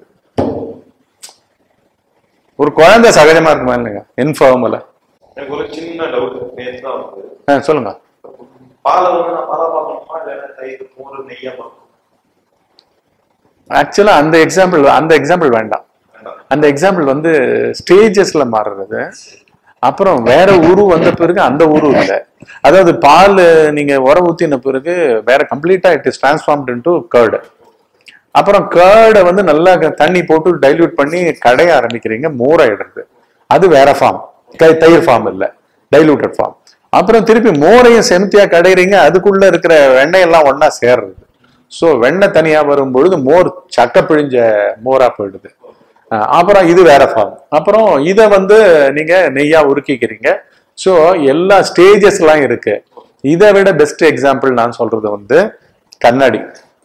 ஒரு குழந்தை சகஜமா இருக்குமா இல்லைங்க? இன்ஃபார்மலா எனக்கு ஒரு சின்ன டவுட் நேத்து தான் வந்து சொல்லுங்க. பாலை வந்து நான் பாலா பார்க்கணுமா இல்லைன்னா தயிர் மோர் நெய்யா பார்க்கணும்? ஆக்சுவலா அந்த எக்ஸாம்பிள் அந்த எக்ஸாம்பிள் வேண்டாம். அந்த எக்ஸாம்பிள் வந்து ஸ்டேஜஸ்ல மாறுறது. அப்புறம் வேற உரு வந்த பிறகு அந்த உரு இல்லை. அதாவது பால் நீங்க உர ஊத்தின பிறகு வேற கம்ப்ளீட்டா it is transformed into curd. அப்புறம் கர்டை வந்து நல்லா தண்ணி போட்டு டைல்யூட் பண்ணி கடைய ஆரம்பிக்கிறீங்க, மோர் ஆயிடுறது. அது வேற ஃபார்ம், தயிர் ஃபார்ம் இல்லை, டைலூட்டட் ஃபார்ம். அப்புறம் திருப்பி மோரையும் செமித்தியா கடைறீங்க, அதுக்குள்ள இருக்கிற வெண்ணெய் எல்லாம் ஒன்னா சேர்றது. ஸோ வெண்ணெய் தனியா வரும்பொழுது மோர் சக்க பிழிஞ்ச மோரா போயிடுது. அப்புறம் இது வேற ஃபார்ம். அப்புறம் இதை வந்து நீங்க நெய்யா உருக்கிக்கிறீங்க. ஸோ எல்லா ஸ்டேஜஸ் எல்லாம் இருக்கு. இதை விட பெஸ்ட் எக்ஸாம்பிள் நான் சொல்றது வந்து கண்ணாடி.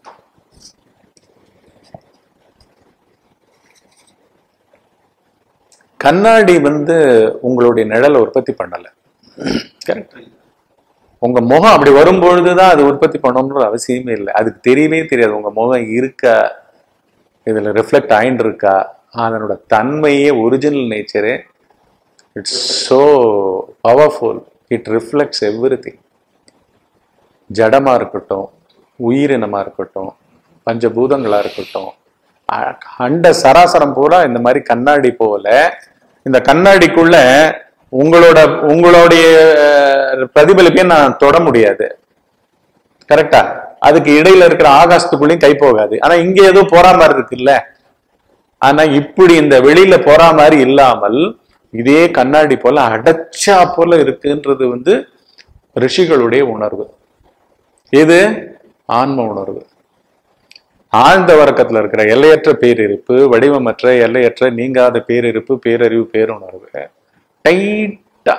கண்ணாடி வந்து உங்களுடைய நிழலை உற்பத்தி பண்ணல. கரெக்ட். உங்க முகம் அப்படி வரும்பொழுதுதான் அது உற்பத்தி பண்ணணும்ன்ற அவசியமே இல்லை. அதுக்கு தெரியவே தெரியாது உங்க முகம் இருக்கா, இதுல ரிஃப்ளெக்ட் ஆயின்னு இருக்கா. அதனோட தன்மையே, ஒரிஜினல் நேச்சரே it's so powerful. It reflects every thing. ஜடமா இருக்கட்டும், உயிரினமா இருக்கட்டும், பஞ்சபூதங்களா இருக்கட்டும், அண்ட சராசரம் பூரா இந்த மாதிரி கண்ணாடி போல. இந்த கண்ணாடிக்குள்ள உங்களோட உங்களுடைய பிரதிபலிப்பையும் நான் தொட முடியாது. கரெக்டா? அதுக்கு இடையில இருக்கிற ஆகாசத்துக்குள்ளேயும் கை போகாது. ஆனா இங்க ஏதோ போறா மாதிரி இருக்குல்ல. ஆனா இப்படி இந்த வெளியில போறா மாதிரி இல்லாமல் இதே கண்ணாடி போல அடைச்சா போல இருக்குன்றது வந்து ரிஷிகளுடைய உணர்வு. இது ஆன்ம உணர்வு. ஆழ்ந்த வர்க்கத்துல இருக்கிற எல்லையற்ற பேரிருப்பு, வடிவமற்ற எல்லையற்ற நீங்காத பேரிருப்பு, பேரறிவு, பேருணர்வு டைட்டா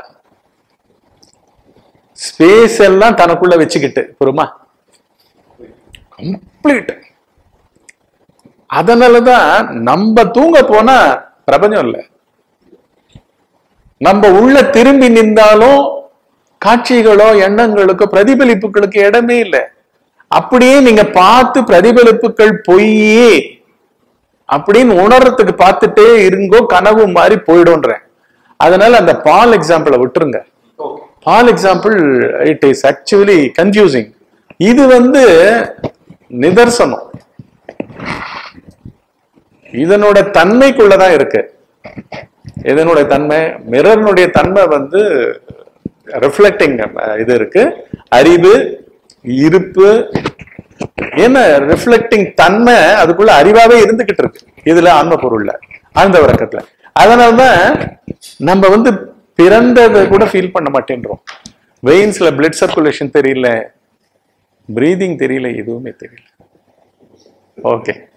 ஸ்பேஸ் எல்லாம் தனக்குள்ள வச்சுக்கிட்டு புரியுமா, கம்ப்ளீட். அதனாலதான் நம்ம தூங்க போனா பிரபஞ்சம் இல்லை. நம்ம உள்ள திரும்பி நின்றாலும் காட்சிகளோ எண்ணங்களுக்கோ பிரதிபலிப்புகளுக்கு இடமே இல்லை. அப்படியே நீங்க பார்த்து பிரதிபலிப்புகள் பொய்யே அப்படின்னு உணர்றதுக்கு பார்த்துட்டே இருங்கோ, கனவு மாதிரி போயிடும்ன்றேன். அதனால அந்த பால் எக்ஸாம்பிளை விட்டுருங்க. பால் example it is actually confusing. இது வந்து நிதர்சனம், இதனோட தன்மைக்குள்ளதான் இருக்கு. இதனுடைய தன்மை, மிரர்னுடைய தன்மை வந்து ரிஃப்ளெக்டிங் இது இருக்கு. அறிவு, இருப்பு, என்ன ரிஃப்ளெக்டிங் தன்மை அதுக்குள்ள அறிவாவே இருந்துகிட்டு இருக்கு இதுல, ஆன்ம பொருள்ல, ஆழ்ந்த வர்க்கத்துல. அதனாலதான் நம்ம வந்து பிறந்ததை கூட ஃபீல் பண்ண மாட்டேன்றோம். வெயின்ஸ்ல பிளட் சர்க்குலேஷன் தெரியல, பிரீதிங் தெரியல, எதுவுமே தெரியல. ஓகே.